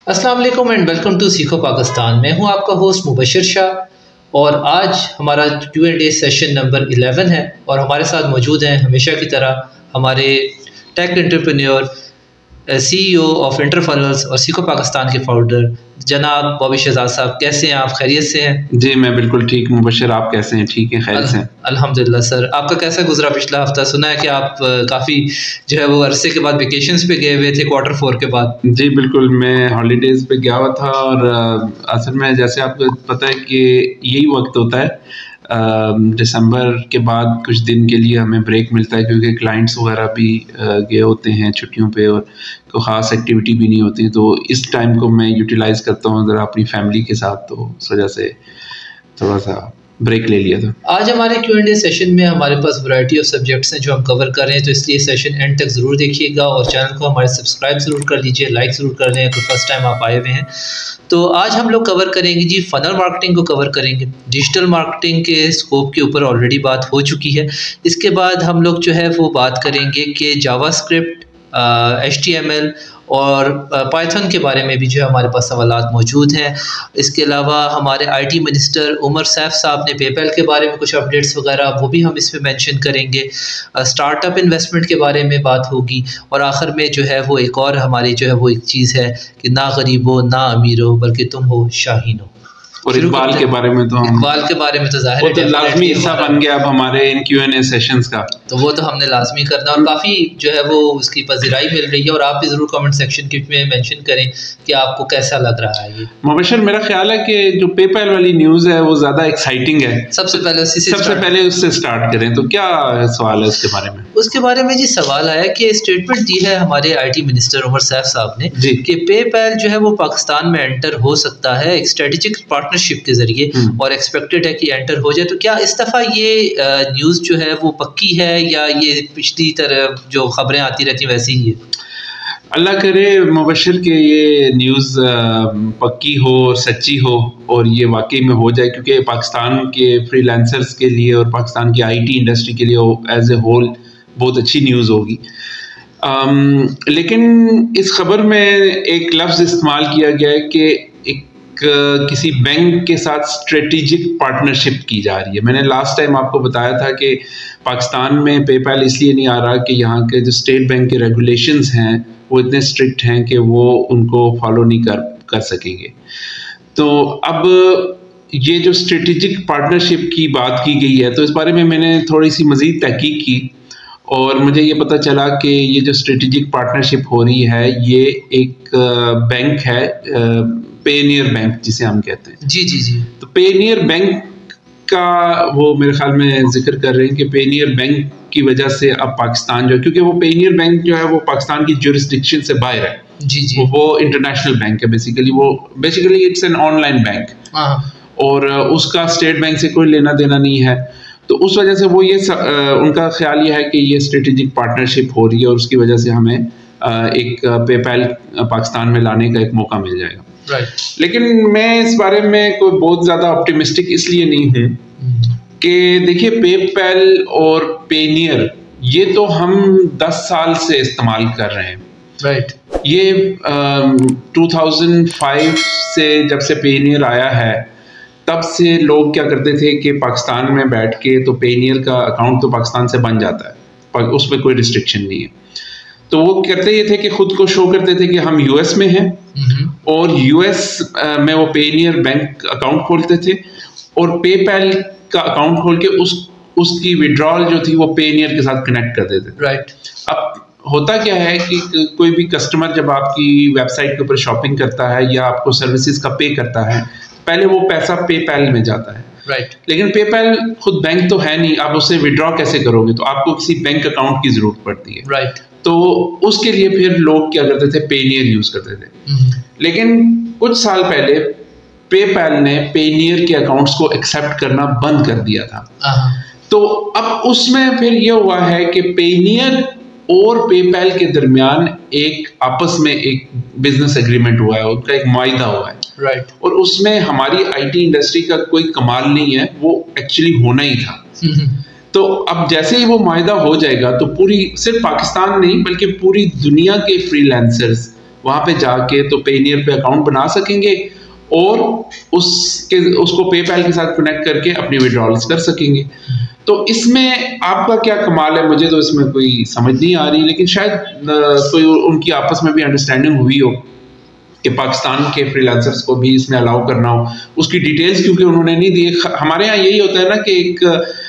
السلام علیکم and welcome to سیکھو پاکستان. میں ہوں آپ کا ہوسٹ مبشر شاہ اور آج ہمارا Q&A سیشن نمبر 11 ہے اور ہمارے ساتھ موجود ہیں ہمیشہ کی طرح ہمارے tech entrepreneur CEO of Interfunnels اور سیکھو پاکستان کے فاؤنڈر جناب بابی شہزاد صاحب. کیسے ہیں آپ؟ خیریت سے ہیں؟ جی میں بالکل ٹھیک. مبشر آپ کیسے ہیں؟ ٹھیک ہیں، خیر سے؟ الحمدللہ سر. آپ کا کیسا گزرا پچھلا ہفتہ؟ سنا ہے کہ آپ کافی جو ہے وہ عرصے کے بعد ویکیشنز پہ گئے ہوئے تھے Q4 کے بعد. جی بالکل، میں ہالیڈیز پہ گیا ہوا تھا اور اصل میں جیسے آپ کو پتہ ہے کہ یہی وقت ہوتا ہے دسمبر کے بعد کچھ دن کے لیے ہمیں بریک ملتا ہے کیونکہ کلائنٹس وغیرہ بھی گئے ہوتے ہیں چھٹیوں پہ اور کوئی خاص ایکٹیویٹی بھی نہیں ہوتی. تو اس ٹائم کو میں یوٹیلائز کرتا ہوں ذرا اپنی فیملی کے ساتھ، تو اس وجہ سے تھوڑا سا بریک لے لیا تھا. آج ہمارے Q&A سیشن میں ہمارے پاس ورائٹی آف سبجیکٹس ہیں جو ہم کور کر رہے ہیں، تو اس لیے سیشن اینڈ تک ضرور دیکھیے گا اور چینل کو ہمارے سبسکرائب ضرور کر لیجیے، لائک ضرور کر لیں اگر فرسٹ ٹائم آپ آئے ہوئے ہیں. تو آج ہم لوگ کور کریں گے جی فنل مارکیٹنگ کو کور کریں گے. ڈیجیٹل مارکیٹنگ کے اسکوپ کے اوپر آلریڈی بات ہو چکی ہے. اس کے بعد ہم لوگ جو ہے وہ بات کریں گے کہ جاوا اسکرپٹ، HTML اور پائتھن کے بارے میں بھی جو ہے ہمارے پاس سوالات موجود ہیں. اس کے علاوہ ہمارے IT منسٹر عمر سیف صاحب نے پے پیل کے بارے میں کچھ اپڈیٹس وغیرہ وہ بھی ہم اس میں مینشن کریں گے. اسٹارٹ اپ انویسٹمنٹ کے بارے میں بات ہوگی اور آخر میں جو ہے وہ ایک اور ہماری جو ہے وہ ایک چیز ہے کہ نہ غریب ہو نہ امیر ہو بلکہ تم ہو شاہین ہو. اور اقبال کے بارے میں تو اقبال کے بارے میں تو ظاہر ہے لازمی حصہ بن گیا اب ہمارے ان Q&A سیشنز کا، تو وہ تو ہم نے لازمی کرنا اور کافی جو ہے وہ اس کی پذیرائی مل رہی ہے. اور آپ بھی ضرور کمنٹ سیکشن میں مینشن کریں کہ آپ کو کیسا لگ رہا ہے. یہ مبشر میرا خیال ہے کہ جو پے پیل والی نیوز ہے وہ زیادہ ایکسائٹنگ ہے. سب سے پہلے اس سے سٹارٹ کریں. تو کیا سوال ہے اس کے بارے میں؟ اس کے بارے میں جی سوال آیا کہ اسٹیٹمنٹ دی ہے ہمارے IT منسٹر عمر سیف صاحب نے کہ پے پیل جو ہے وہ پاکستان میں انٹر ہو سکتا ہے ایک اسٹریٹجک پارٹنرشپ کے ذریعے اور ایکسپیکٹڈ ہے کہ انٹر ہو جائے. تو کیا اس دفعہ یہ نیوز جو ہے وہ پکی ہے یا یہ پچھلی طرح جو خبریں آتی رہتی ویسی ہی ہے؟ اللہ کرے مبشر کہ یہ نیوز پکی ہو اور سچی ہو اور یہ واقعی میں ہو جائے، کیونکہ پاکستان کے فری لانسرز کے لیے اور پاکستان کی IT انڈسٹری کے لیے ایز اے ہول بہت اچھی نیوز ہوگی. لیکن اس خبر میں ایک لفظ استعمال کیا گیا ہے کہ کسی بینک کے ساتھ اسٹریٹجک پارٹنرشپ کی جا رہی ہے. میں نے لاسٹ ٹائم آپ کو بتایا تھا کہ پاکستان میں پے پیل اس لیے نہیں آ رہا کہ یہاں کے جو اسٹیٹ بینک کے ریگولیشنز ہیں وہ اتنے اسٹرکٹ ہیں کہ وہ ان کو فالو نہیں کر سکیں گے. تو اب یہ جو اسٹریٹجک پارٹنرشپ کی بات کی گئی ہے تو اس بارے میں میں نے تھوڑی سی مزید تحقیق کی اور مجھے یہ پتہ چلا کہ یہ جو اسٹریٹجک پارٹنرشپ ہو رہی ہے یہ ایک بینک ہے، پینیئر بینک جسے ہم کہتے ہیں. جی تو پینیئر بینک کا وہ میرے خیال میں ذکر کر رہے ہیں کہ پینیئر بینک کی وجہ سے اب پاکستان جو ہے، کیونکہ وہ پینیئر بینک جو ہے وہ پاکستان کی جورسڈکشن سے باہر ہے. وہ انٹرنیشنل بینک ہے basically it's an online bank اور اس کا اسٹیٹ بینک سے کوئی لینا دینا نہیں ہے. تو اس وجہ سے وہ یہ ان کا خیال یہ ہے کہ یہ اسٹریٹجک پارٹنرشپ ہو رہی ہے اور اس کی وجہ سے ہمیں ایک پے پیل پاکستان میں لانے کا ایک موقع مل جائے گا. لیکن میں اس بارے میں کوئی بہت زیادہ آپٹیمسٹک اس لیے نہیں ہوں کہ دیکھیے پے پیل اور پینیئر یہ تو ہم 10 سال سے استعمال کر رہے ہیں. یہ 2005 سے جب سے پینیئر آیا ہے تب سے لوگ کیا کرتے تھے کہ پاکستان میں بیٹھ کے تو پینیئر کا اکاؤنٹ تو پاکستان سے بن جاتا ہے، اس میں کوئی ریسٹرکشن نہیں ہے. تو وہ کرتے یہ تھے کہ خود کو شو کرتے تھے کہ ہم US میں ہیں اور US میں وہ پینیئر بینک اکاؤنٹ کھولتے تھے اور پے پیل کا اکاؤنٹ کھول کے اس کی وڈرال جو تھی وہ پینیئر کے ساتھ کنیکٹ کر دیتے تھے. اب ہوتا کیا ہے کہ کوئی بھی کسٹمر جب آپ کی ویب سائٹ کے اوپر شاپنگ کرتا ہے یا آپ کو سروسز کا پے کرتا ہے پہلے وہ پیسہ پے پیل میں جاتا ہے. لیکن پے پیل خود بینک تو ہے نہیں، آپ اسے وڈرا کیسے کرو گے؟ تو آپ کو کسی بینک اکاؤنٹ کی ضرورت پڑتی ہے. تو اس کے لیے پھر لوگ کیا کرتے تھے؟ پینیئر یوز کرتے تھے. لیکن کچھ سال پہلے پے پیل نے پینیئر کے اکاؤنٹس کو ایکسیپٹ کرنا بند کر دیا تھا. تو اب اس میں پھر یہ ہوا ہے کہ پینیئر اور پے پیل کے درمیان ایک آپس میں ایک بزنس ایگریمنٹ ہوا ہے، ان کا ایک معاہدہ ہوا ہے. اور اس میں ہماری IT انڈسٹری کا کوئی کمال نہیں ہے، وہ ایکچولی ہونا ہی تھا. تو اب جیسے ہی وہ معاہدہ ہو جائے گا تو پوری صرف پاکستان نہیں بلکہ پوری دنیا کے فری لانسرز وہاں پہ جا کے تو پینیئر پہ اکاؤنٹ بنا سکیں گے اور اس کو پے پیل کے ساتھ کنیکٹ کر کے اپنی وڈرالز کر سکیں گے. تو اس میں آپ کا کیا کمال ہے, مجھے تو اس میں کوئی سمجھ نہیں آ رہی, لیکن شاید کوئی ان کی آپس میں بھی انڈرسٹینڈنگ ہوئی ہو کہ پاکستان کے فری لانسرس کو بھی اس میں الاؤ کرنا ہو. اس کی ڈیٹیلز کیونکہ انہوں نے نہیں دی. ہمارے یہاں یہی ہوتا ہے نا کہ ایک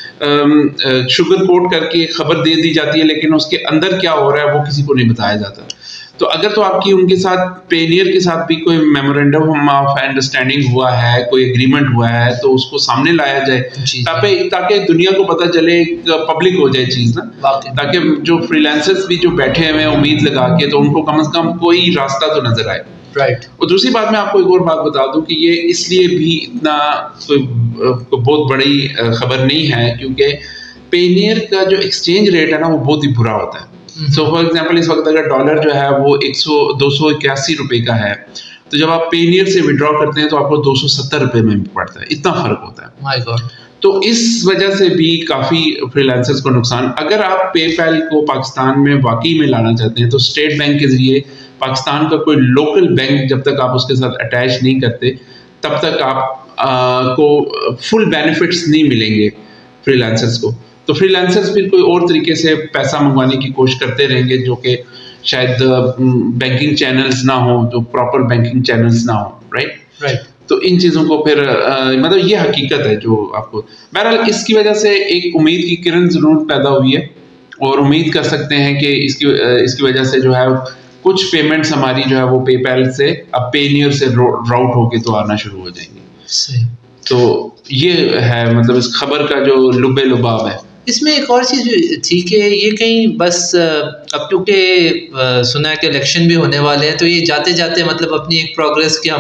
شوگر کوٹ کر کے خبر دے دی جاتی ہے, لیکن اس کے اندر کیا ہو رہا ہے وہ کسی کو نہیں بتایا جاتا. تو اگر تو آپ کی ان کے ساتھ پینیئر کے ساتھ بھی کوئی میمورینڈم آف انڈرسٹینڈنگ ہوا ہے, کوئی ایگریمنٹ ہوا ہے, تو اس کو سامنے لایا جائے تاکہ دنیا کو پتہ چلے, پبلک ہو جائے چیز نا, تاکہ جو فری لانسرز بھی جو بیٹھے ہوئے ہیں امید لگا کے, تو ان کو کم از کم کوئی راستہ تو نظر آئے. رائٹ. اور دوسری بات میں آپ کو ایک اور بات بتا دوں کہ یہ اس لیے بھی اتنا کوئی بہت بڑی خبر نہیں ہے کیونکہ پینیئر کا جو ایکسچینج ریٹ ہے نا وہ بہت ہی برا ہوتا ہے. سو فار ایگزامپل اس وقت اگر ڈالر جو ہے وہ 281 روپے کا ہے, تو جب آپ پینیئر سے وڈرا کرتے ہیں تو آپ کو 270 روپے میں پڑتا ہے. اتنا فرق ہوتا ہے. My God. تو اس وجہ سے بھی کافی فری لانسرز کو نقصان. اگر آپ پے پیل کو پاکستان میں واقعی میں لانا چاہتے ہیں تو اسٹیٹ بینک کے ذریعے, پاکستان کا کوئی لوکل بینک جب تک آپ اس کے ساتھ اٹیچ نہیں کرتے تب تک آپ کو فل بینیفٹس نہیں ملیں گے فری لانسرز کو. تو فری لانسرز پھر کوئی اور طریقے سے پیسہ منگوانے کی کوشش کرتے رہیں گے جو کہ شاید بینکنگ چینلز نہ ہوں, تو پراپر بینکنگ چینلز نہ ہوں. رائٹ. تو ان چیزوں کو پھر مطلب یہ حقیقت ہے جو آپ کو. بہرحال اس کی وجہ سے ایک امید کی کرن ضرور پیدا ہوئی ہے, اور امید کر سکتے ہیں کہ اس کی وجہ سے جو ہے کچھ پیمنٹس ہماری جو ہے وہ پے پیل سے اب پینیئر سے راؤٹ ہو کے تو آنا شروع ہو جائیں گے. صحیح. تو یہ ہے مطلب اس خبر کا جو لب لباب ہے. اس میں ایک اور چیز تھی کہ یہ کہیں بس اب کیونکہ سنا ہے کہ الیکشن بھی ہونے والے ہیں, تو یہ جاتے جاتے مطلب اپنی ایک پروگرس کہ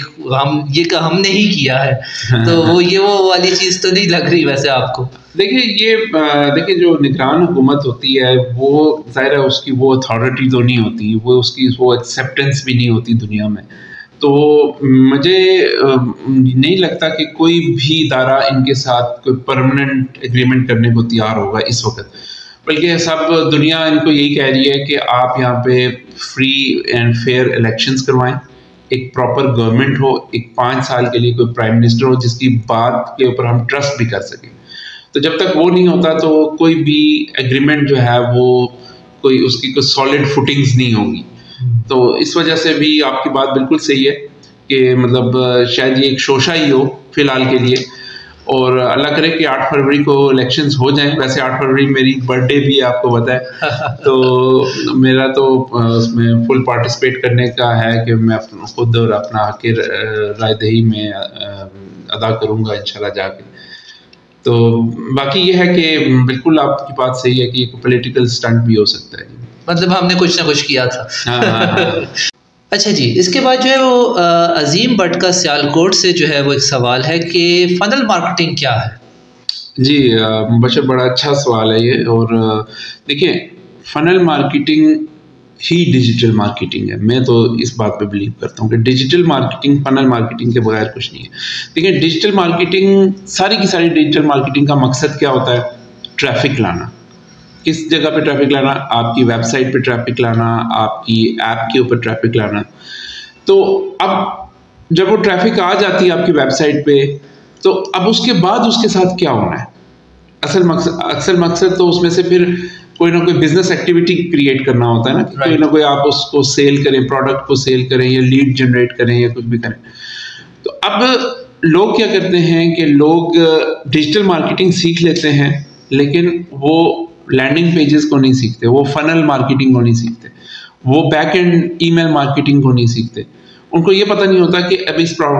ہم نے ہی کیا ہے, تو وہ والی چیز تو نہیں لگ رہی ویسے آپ کو؟ دیکھیں جو نگران حکومت ہوتی ہے وہ ظاہر ہے اس کی وہ اتھارٹی تو نہیں ہوتی, وہ اس کی وہ ایکسیپٹنس بھی نہیں ہوتی دنیا میں. تو مجھے نہیں لگتا کہ کوئی بھی ادارہ ان کے ساتھ کوئی پرماننٹ ایگریمنٹ کرنے کو تیار ہوگا اس وقت, بلکہ سب دنیا ان کو یہی کہہ رہی ہے کہ آپ یہاں پہ فری اینڈ فیئر الیکشنز کروائیں, ایک پراپر گورنمنٹ ہو, ایک 5 سال کے لیے کوئی پرائم منسٹر ہو جس کی بات کے اوپر ہم ٹرسٹ بھی کر سکیں. تو جب تک وہ نہیں ہوتا تو کوئی بھی ایگریمنٹ جو ہے وہ اس کی کوئی سالڈ فوٹنگز نہیں ہوگی. تو اس وجہ سے بھی آپ کی بات بالکل صحیح ہے کہ مطلب شاید یہ ایک شوشہ ہی ہو فی الحال کے لیے, اور اللہ کرے کہ 8 فروری کو الیکشنز ہو جائیں. ویسے 8 فروری میری برتھ ڈے بھی ہے, آپ کو پتہ ہے, تو میرا تو اس میں فل پارٹیسپیٹ کرنے کا ہے کہ میں خود اور اپنا حق رائے دہی میں ادا کروں گا انشاءاللہ جا کے. تو باقی یہ ہے کہ بالکل آپ کی بات صحیح ہے کہ ایک پولیٹیکل سٹنٹ بھی ہو سکتا ہے, مطلب ہم نے کچھ نہ کچھ کیا تھا. اچھا جی, اس کے بعد جو ہے وہ عظیم بٹ کا سیالکوٹ سے جو ہے وہ ایک سوال ہے کہ فنل مارکیٹنگ کیا ہے؟ جی بشر, بڑا اچھا سوال ہے یہ. اور دیکھیں فنل مارکیٹنگ ہی ڈیجیٹل مارکیٹنگ ہے. میں تو اس بات پہ بلیو کرتا ہوں کہ ڈیجیٹل مارکیٹنگ فنل مارکیٹنگ کے بغیر کچھ نہیں ہے. دیکھیں ڈیجیٹل مارکیٹنگ, ساری کی ساری ڈیجیٹل مارکیٹنگ کا مقصد کیا ہوتا ہے؟ ٹریفک لانا. کس جگہ پہ ٹریفک لانا؟ آپ کی ویب سائٹ پہ ٹریفک لانا, آپ کی ایپ کے اوپر ٹریفک لانا. تو اب جب وہ ٹریفک آ جاتی ہے آپ کی ویب سائٹ پہ, تو اب اس کے بعد اس کے ساتھ کیا ہونا ہے؟ اصل مقصد تو اس میں سے پھر کوئی نہ کوئی بزنس ایکٹیویٹی کریٹ کرنا ہوتا ہے نا, کوئی نہ کوئی آپ اس کو سیل کریں, پروڈکٹ کو سیل کریں یا لیڈ جنریٹ کریں یا کچھ بھی کریں. تو اب لوگ کیا کرتے ہیں کہ لوگ ڈیجیٹل مارکیٹنگ سیکھ لیتے ہیں, لیکن وہ لینڈنگ پیجز کو نہیں سیکھتے, وہ فنل مارکیٹنگ کو نہیں سیکھتے, وہ back end email marketing کو نہیں سیکھتے. ان کو یہ پتہ نہیں ہوتا کہ اب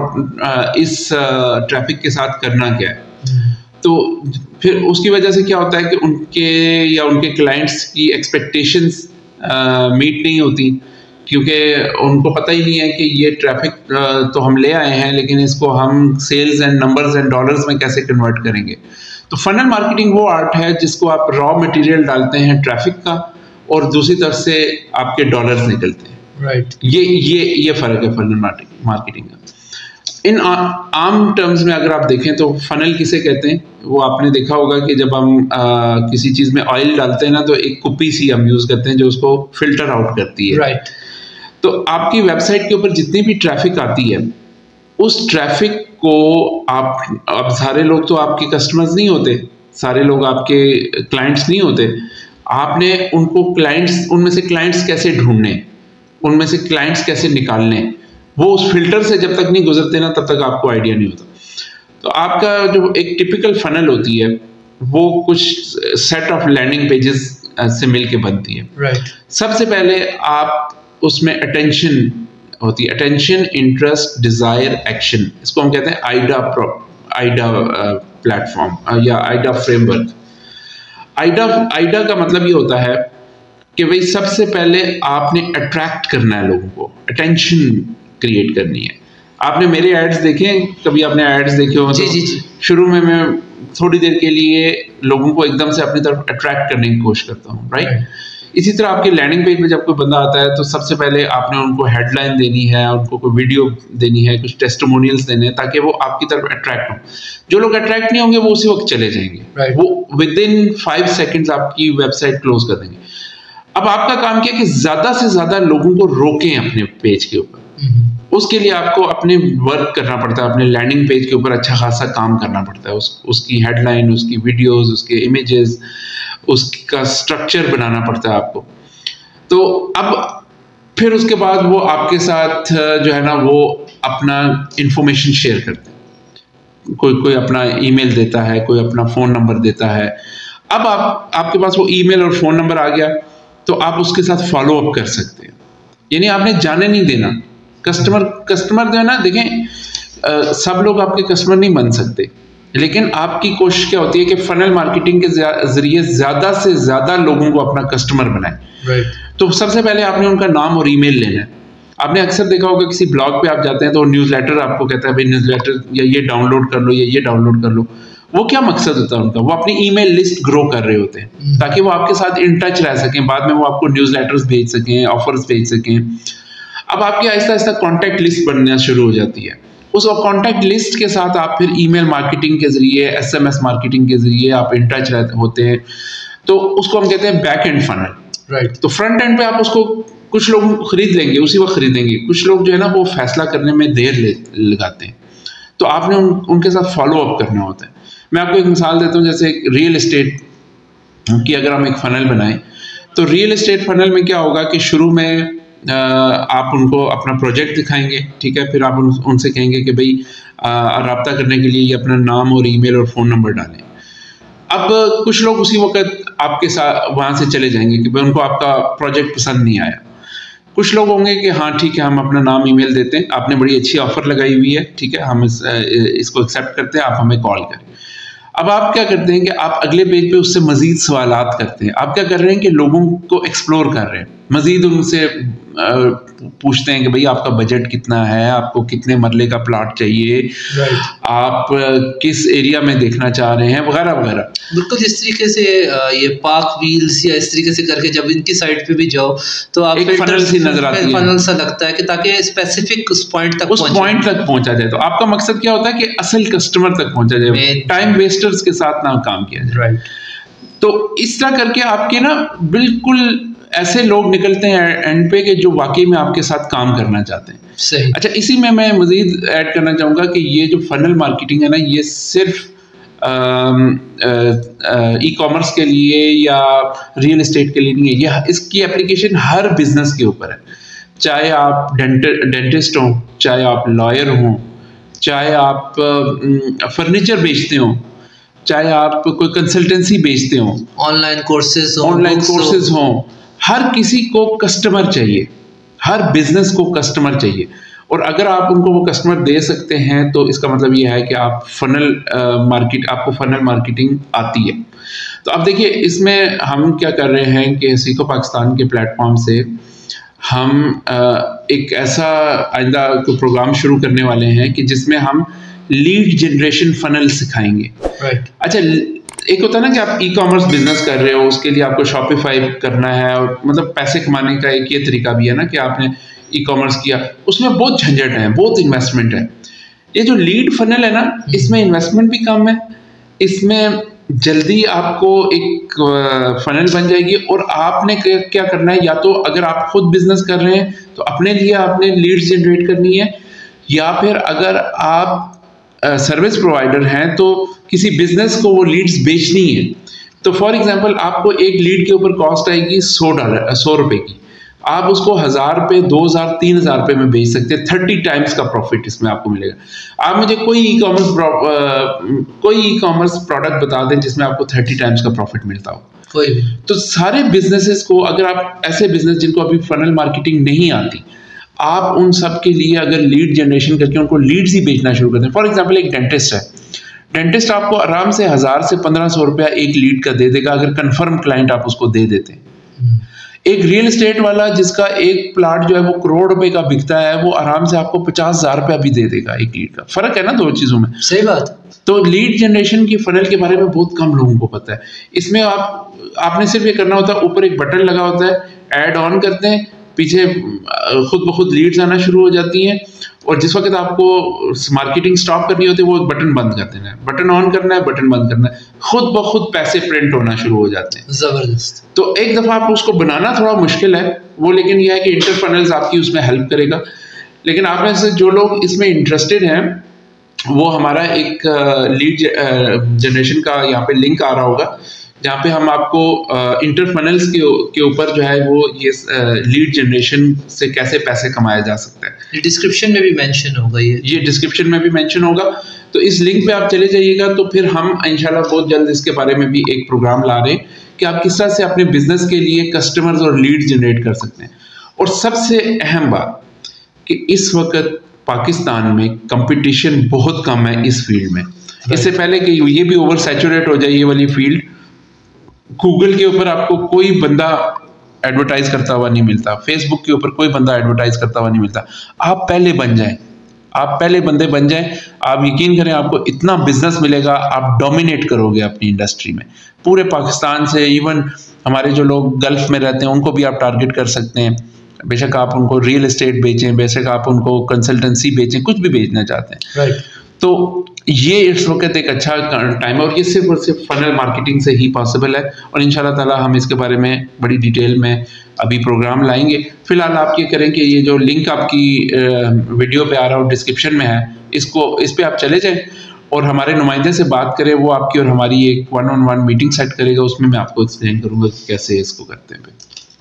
اس ٹریفک کے ساتھ کرنا کیا ہے. تو پھر اس کی وجہ سے کیا ہوتا ہے کہ ان کے کلائنٹس کی ایکسپیکٹیشنز میٹ نہیں ہوتی, کیونکہ ان کو پتہ ہی نہیں ہے کہ یہ ٹریفک تو ہم لے آئے ہیں, لیکن اس کو ہم sales and numbers and dollars میں کیسے کنورٹ کریں گے. تو فنل مارکیٹنگ وہ آرٹ ہے جس کو آپ را مٹیریل ڈالتے ہیں ٹریفک کا, اور دوسری طرف سے آپ کے ڈالرز نکلتے ہیں. رائٹ. یہ فرق ہے فنل مارکیٹنگ کا. ان عام ٹرمز میں اگر آپ دیکھیں تو فنل کسے کہتے ہیں, وہ آپ نے دیکھا ہوگا کہ جب ہم کسی چیز میں آئل ڈالتے ہیں نا, تو ایک کپی سی ہم یوز کرتے ہیں جو اس کو فلٹر آؤٹ کرتی ہے. رائٹ. تو آپ کی ویب سائٹ کے اوپر جتنی بھی ٹریفک آتی ہے اس ٹریفک کو اب سارے لوگ تو آپ کے کسٹمرز نہیں ہوتے, سارے لوگ آپ کے کلائنٹس نہیں ہوتے. آپ نے ان کو ان میں سے کلائنٹس کیسے ڈھونڈنے, ان میں سے کلائنٹس کیسے نکالنے, وہ اس فلٹر سے جب تک نہیں گزرتے نا تب تک آپ کو آئیڈیا نہیں ہوتا. تو آپ کا جو ایک ٹپیکل فنل ہوتی ہے وہ کچھ سیٹ آف لینڈنگ پیجز سے مل کے بنتی ہے. سب سے پہلے آپ اس میں اٹینشن ہوتی ہے, اٹینشن, انٹرسٹ, ڈیزائر, ایکشن. اس کو ہم کہتے ہیں آئیڈا پلیٹ فارم یا آئیڈا فریم ورک. آئیڈا کا مطلب یہ ہوتا ہے کہ بھائی سب سے پہلے آپ نے اٹریکٹ کرنا ہے لوگوں کو, اٹینشن کریٹ کرنی ہے. آپ نے میرے ایڈز دیکھے, کبھی آپ نے ایڈز دیکھے ہو؟ جی. شروع میں تھوڑی دیر کے لیے لوگوں کو ایک دم سے اپنی طرف اٹریکٹ کرنے کی کوشش کرتا ہوں, رائٹ. اسی طرح آپ کے لینڈنگ پیج پہ جب کوئی بندہ آتا ہے تو سب سے پہلے آپ نے ان کو ہیڈ لائن دینی ہے, ان کو کوئی ویڈیو دینی ہے, کچھ ٹیسٹیمونیلز دینے ہیں تاکہ وہ آپ کی طرف اٹریکٹ ہوں. جو لوگ اٹریکٹ نہیں ہوں گے وہ اسی وقت چلے جائیں گے, وہ ود ان 5 سیکنڈز آپ کی ویب سائٹ کلوز کر دیں گے. اب آپ کا کام کیا کہ زیادہ سے زیادہ لوگوں کو روکیں اپنے پیج کے اوپر. اس کے لیے آپ کو اپنے ورک کرنا پڑتا ہے, اپنے لینڈنگ پیج کے اوپر اچھا خاصا کام کرنا پڑتا ہے. اس کی ہیڈ لائن, اس کی ویڈیوز, اس کے امیجز, اس کا اسٹرکچر بنانا پڑتا ہے آپ کو. تو اب پھر اس کے بعد وہ آپ کے ساتھ جو ہے نا وہ اپنا انفارمیشن شیئر کرتے ہیں. کوئی اپنا ای میل دیتا ہے, کوئی اپنا فون نمبر دیتا ہے. اب آپ کے پاس وہ ای میل اور فون نمبر آ گیا تو آپ اس کے ساتھ فالو اپ کر سکتے ہیں. یعنی آپ نے جانے نہیں دینا. کسٹمر جو ہے نا, دیکھیں سب لوگ آپ کے کسٹمر نہیں بن سکتے, لیکن آپ کی کوشش کیا ہوتی ہے کہ فنل مارکیٹنگ کے ذریعے زیادہ سے زیادہ لوگوں کو اپنا کسٹمر بنائیں. تو سب سے پہلے آپ نے ان کا نام اور ای میل لینا ہے. آپ نے اکثر دیکھا ہوگا کسی بلاگ پہ آپ جاتے ہیں تو نیوز لیٹر آپ کو کہتا ہے بھائی نیوز لیٹر یا یہ ڈاؤن لوڈ کر لو یا یہ ڈاؤن لوڈ کر لو. وہ کیا مقصد ہوتا ہے ان کا؟ وہ اپنی ای میل لسٹ گرو کر رہے ہوتے ہیں تاکہ وہ آپ کے ساتھ ان ٹچ رہ سکیں, بعد میں وہ آپ کو نیوز لیٹرز بھیج سکیں, آفرز بھیج سکیں. اب آپ کی آہستہ آہستہ کانٹیکٹ لسٹ بننا شروع ہو جاتی ہے. اس کانٹیکٹ لسٹ کے ساتھ آپ پھر ای میل مارکیٹنگ کے ذریعے, ایس ایم ایس مارکیٹنگ کے ذریعے آپ ان ٹچ ہوتے ہیں. تو اس کو ہم کہتے ہیں بیک اینڈ فنل. رائٹ. تو فرنٹ اینڈ پہ آپ اس کو کچھ لوگ خرید لیں گے, اسی وقت خریدیں گے. کچھ لوگ جو ہے نا وہ فیصلہ کرنے میں دیر لگاتے ہیں, تو آپ نے ان کے ساتھ فالو اپ کرنا ہوتا ہے. میں آپ کو ایک مثال دیتا ہوں, جیسے ریئل اسٹیٹ کی اگر ہم ایک فنل بنائیں تو ریئل اسٹیٹ فنل میں کیا ہوگا کہ شروع میں آپ ان کو اپنا پروجیکٹ دکھائیں گے, ٹھیک ہے. پھر آپ ان سے کہیں گے کہ بھائی رابطہ کرنے کے لیے یہ اپنا نام اور ای میل اور فون نمبر ڈالیں. اب کچھ لوگ اسی وقت آپ کے ساتھ وہاں سے چلے جائیں گے کہ بھائی ان کو آپ کا پروجیکٹ پسند نہیں آیا. کچھ لوگ ہوں گے کہ ہاں ٹھیک ہے ہم اپنا نام ای میل دیتے ہیں, آپ نے بڑی اچھی آفر لگائی ہوئی ہے, ٹھیک ہے, ہم اس کو ایکسیپٹ کرتے ہیں, آپ ہمیں کال کریں. اب آپ کیا کرتے ہیں کہ آپ اگلے پیج پہ اس سے مزید سوالات کرتے ہیں. آپ کیا کر رہے ہیں کہ لوگوں کو ایکسپلور کر رہے ہیں, مزید ان سے پوچھتے ہیں کہ بھئی آپ کا بجٹ کتنا ہے, آپ کو کتنے مرلے کا پلاٹ چاہیے, آپ کس ایریا میں دیکھنا چاہ رہے ہیں, وغیرہ وغیرہ. بالکل اس طریقے سے یہ پاک ویلز یا اس طریقے سے کر کے جب ان کی سائٹ پہ بھی جاؤ تو آپ ایک فنل سی نظر آتی ہے, فنل سا لگتا ہے کہ تاکہ اسپیسیفک اس پوائنٹ تک پہنچا جائے. تو آپ کا مقصد کیا ہوتا ہے کہ اصل کسٹمر تک پہنچا جائے, ٹائم ویسٹرز کے ساتھ نہ کام کیا جائے. تو اس طرح کر کے آپ کے نا بالکل ایسے لوگ نکلتے ہیں اینڈ پہ کہ جو واقعی میں آپ کے ساتھ کام کرنا چاہتے ہیں. صحیح. اچھا, اسی میں مزید ایڈ کرنا چاہوں گا کہ یہ جو فنل مارکیٹنگ ہے نا, یہ صرف ای کامرس کے لیے یا ریئل اسٹیٹ کے لیے نہیں ہے. یہ اس کی اپلیکیشن ہر بزنس کے اوپر ہے. چاہے آپ ڈینٹسٹ ہوں, چاہے آپ لائر ہوں, چاہے آپ فرنیچر بیچتے ہوں, چاہے آپ کوئی کنسلٹنسی بیچتے ہوں, آن لائن کورسز ہوں, ہر کسی کو کسٹمر چاہیے, ہر بزنس کو کسٹمر چاہیے. اور اگر آپ ان کو وہ کسٹمر دے سکتے ہیں تو اس کا مطلب یہ ہے کہ آپ کو فنل مارکیٹنگ آتی ہے. تو اب دیکھیے اس میں ہم کیا کر رہے ہیں کہ سیکھو پاکستان کے پلیٹ فارم سے ہم ایک ایسا آئندہ کوئی پروگرام شروع کرنے والے ہیں کہ جس میں ہم لیڈ جنریشن فنل سکھائیں گے. اچھا, ایک ہوتا ہے نا کہ آپ ای کامرس بزنس کر رہے ہو, اس کے لیے آپ کو شاپیفائی کرنا ہے, اور مطلب پیسے کمانے کا ایک یہ طریقہ بھی ہے نا کہ آپ نے ای کامرس کیا, اس میں بہت جھنجھٹ ہے, بہت انویسٹمنٹ ہے. یہ جو لیڈ فنل ہے نا, اس میں انویسٹمنٹ بھی کم ہے, اس میں جلدی آپ کو ایک فنل بن جائے گی. اور آپ نے کیا کرنا ہے, یا تو اگر آپ خود بزنس کر رہے ہیں تو اپنے لیے آپ نے لیڈز جنریٹ کرنی ہے, یا پھر اگر آپ سروس پرووائڈر ہیں تو کسی بزنس کو وہ لیڈز بیچنی ہے. تو فار ایگزامپل آپ کو ایک لیڈ کے اوپر کاسٹ آئے گی $100 کی, آپ اس کو 1000 روپے 2000 3000 روپے میں بیچ سکتے ہیں. 30 ٹائمز کا پروفٹ اس میں آپ کو ملے گا. آپ مجھے کوئی ای کامرس پروڈکٹ بتا دیں جس میں آپ کو 30 ٹائمز کا پروفٹ ملتا ہو. کوئی بھی. تو سارے بزنسز کو, اگر آپ ایسے بزنس جن کو ابھی فنل مارکیٹنگ نہیں آتی, آپ ان سب کے لیے اگر لیڈ جنریشن کر کے ان کو لیڈز ہی بیچنا شروع کرتے ہیں. فار ایگزامپل ایک ڈینٹسٹ ہے, ڈینٹسٹ آپ کو آرام سے 1000 سے 1500 روپیہ ایک لیڈ کا دے دے گا اگر کنفرم کلائنٹ آپ اس کو دے دیتے ہیں. ایک ریئل اسٹیٹ والا جس کا ایک پلاٹ جو ہے وہ کروڑ روپے کا بکتا ہے, وہ آرام سے آپ کو 50,000 روپیہ بھی دے دے گا ایک لیڈ کا. فرق ہے نا دو چیزوں میں. صحیح بات. تو لیڈ جنریشن کی فنل کے بارے میں بہت کم لوگوں کو پتہ ہے. اس میں آپ نے صرف یہ کرنا ہوتا ہے, اوپر ایک بٹن لگا ہوتا ہے, ایڈ آن کرتے ہیں, پیچھے خود بخود لیڈز آنا شروع ہو جاتی ہیں, اور جس وقت آپ کو مارکیٹنگ سٹاپ کرنی ہوتی ہے وہ بٹن بند کر دینا ہے, بٹن آن کرنا ہے, بٹن بند کرنا ہے, خود بخود پیسے پرنٹ ہونا شروع ہو جاتے ہیں. زبردست. تو ایک دفعہ آپ اس کو بنانا تھوڑا مشکل ہے وہ, لیکن یہ ہے کہ انٹر فنلز آپ کی اس میں ہیلپ کرے گا. لیکن آپ میں سے جو لوگ اس میں انٹرسٹڈ ہیں, وہ ہمارا ایک لیڈ جنریشن کا یہاں پہ لنک آ رہا ہوگا, جہاں پہ ہم آپ کو انٹر فنلز کے اوپر جو ہے وہ یہ لیڈ جنریشن سے کیسے پیسے کمایا جا سکتا ہے, ڈسکرپشن میں بھی مینشن ہوگا. یہ ڈسکرپشن میں بھی مینشن ہوگا. تو اس لنک پہ آپ چلے جائیے گا. تو پھر ہم انشاءاللہ بہت جلد اس کے بارے میں بھی ایک پروگرام لا رہے ہیں کہ آپ کس طرح سے اپنے بزنس کے لیے کسٹمرز اور لیڈ جنریٹ کر سکتے ہیں. اور سب سے اہم بات کہ اس وقت پاکستان میں کمپٹیشن بہت کم ہے اس فیلڈ میں. اس سے پہلے کہ یہ بھی اوور سیچوریٹ ہو جائے یہ والی فیلڈ, گوگل کے اوپر آپ کو کوئی بندہ ایڈورٹائز کرتا ہوا نہیں ملتا, فیس بک کے اوپر کوئی بندہ ایڈورٹائز کرتا ہوا نہیں ملتا. آپ پہلے بن جائیں, آپ پہلے بندے بن جائیں, آپ یقین کریں آپ کو اتنا بزنس ملے گا, آپ ڈومینیٹ کرو گے اپنی انڈسٹری میں پورے پاکستان سے. ایون ہمارے جو لوگ گلف میں رہتے ہیں ان کو بھی آپ ٹارگٹ کر سکتے ہیں. بے شک آپ ان کو ریئل اسٹیٹ بیچیں, بے شک آپ ان کو کنسلٹنسی بیچیں, کچھ بھی بیچنا چاہتے ہیں. تو یہ اس وقت ایک اچھا ٹائم ہے, اور یہ صرف اور صرف فنل مارکیٹنگ سے ہی پاسبل ہے. اور ان شاء اللہ تعالیٰ ہم اس کے بارے میں بڑی ڈیٹیل میں ابھی پروگرام لائیں گے. فی الحال آپ یہ کریں کہ یہ جو لنک آپ کی ویڈیو پہ آ رہا ہو ڈسکرپشن میں ہے, اس پہ آپ چلے جائیں اور ہمارے نمائندے سے بات کریں. وہ آپ کی اور ہماری ایک 1-on-1 میٹنگ سیٹ کرے گا, اس میں آپ کو ایکسپلین کروں گا کہ کیسے اس کو کرتے ہیں.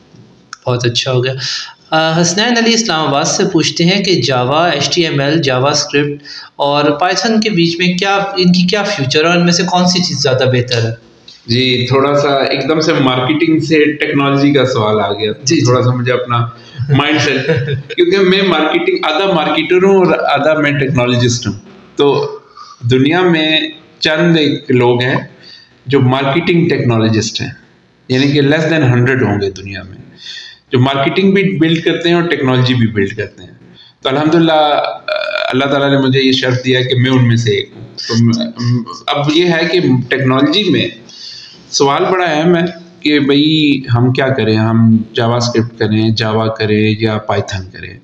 بہت اچھا ہو گیا. حسنین علی اسلام آباد سے پوچھتے ہیں کہ جاوا, HTML, جاوا اسکرپٹ اور پائتھن کے بیچ میں ان کی کیا فیوچر ہے, اور ان میں سے کون سی چیز زیادہ بہتر ہے؟ جی تھوڑا سا ایک دم سے مارکیٹنگ سے ٹیکنالوجی کا سوال آ گیا. تھوڑا سا مجھے اپنا مائنڈ سیٹ, کیونکہ میں آدھا مارکیٹر ہوں اور آدھا میں ٹیکنالوجسٹ ہوں. تو دنیا میں چند ایک لوگ ہیں جو مارکیٹنگ ٹیکنالوجسٹ ہیں, یعنی کہ لیس دین 100 ہوں گے دنیا میں, جو مارکیٹنگ بھی بلڈ کرتے ہیں اور ٹیکنالوجی بھی بلڈ کرتے ہیں. تو الحمدللہ اللہ تعالیٰ نے مجھے یہ شرف دیا کہ میں ان میں سے ایک ہوں. تو اب یہ ہے کہ ٹیکنالوجی میں سوال بڑا اہم ہے کہ بھئی ہم کیا کریں, ہم جاوا اسکرپٹ کریں, جاوا کریں یا پائتھن کریں.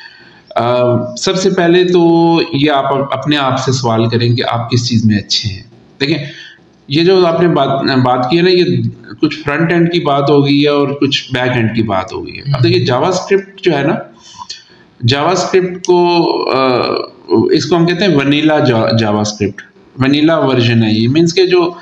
سب سے پہلے تو یہ آپ اپنے آپ سے سوال کریں کہ آپ کس چیز میں اچھے ہیں. دیکھیں یہ جو آپ نے بات کی ہے نا, یہ کچھ فرنٹ اینڈ کی بات ہو گئی ہے اور کچھ بیک اینڈ کی بات ہو گئی ہے. اب دیکھیے جاوا اسکرپٹ جو ہے نا, جاوا اسکرپٹ کو اس کو ہم کہتے ہیں vanilla JavaScript, vanilla version ہے یہ. مینس کہ جو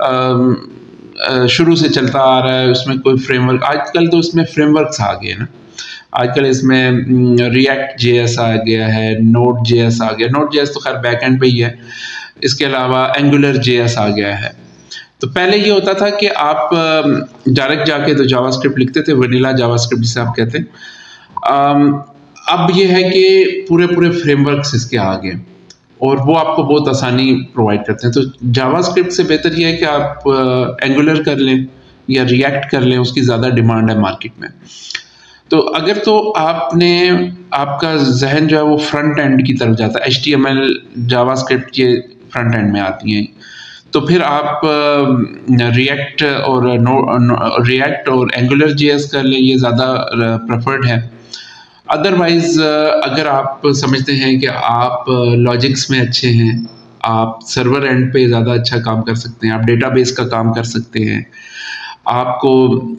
شروع سے چلتا آ رہا ہے, اس میں کوئی فریم ورک, آج کل تو اس میں فریم ورکس آ گئے نا. آج کل اس میں ریئیکٹ جے ایس آ گیا ہے, نوڈ جے ایس آ گیا. نوڈ جے ایس تو خیر بیک اینڈ پہ ہی ہے. اس کے علاوہ اینگولر جے ایس آ گیا ہے. تو پہلے یہ ہوتا تھا کہ آپ ڈائریکٹ جا کے تو جاوا اسکرپٹ لکھتے تھے, ونیلا جاوا اسکرپٹ جسے آپ کہتے ہیں. اب یہ ہے کہ پورے فریم ورکس اس کے آ گئے اور وہ آپ کو بہت آسانی پرووائڈ کرتے ہیں. تو جاوا اسکرپٹ سے بہتر یہ ہے کہ آپ اینگولر کر لیں یا ریئیکٹ کر لیں, اس کی زیادہ ڈیمانڈ ہے مارکیٹ میں. تو اگر تو آپ کا ذہن جو ہے وہ فرنٹ اینڈ کی طرف جاتا ہے, HTML جاوا اسکرپٹ یہ فرنٹ اینڈ میں آتی ہیں, تو پھر آپ ریئیکٹ اور اینگولر جے ایس کر لیں, یہ زیادہ پریفرڈ ہے. ادروائز اگر آپ سمجھتے ہیں کہ آپ لاجکس میں اچھے ہیں آپ سرور اینڈ پہ زیادہ اچھا کام کر سکتے ہیں، آپ ڈیٹا بیس کا کام کر سکتے ہیں، آپ کو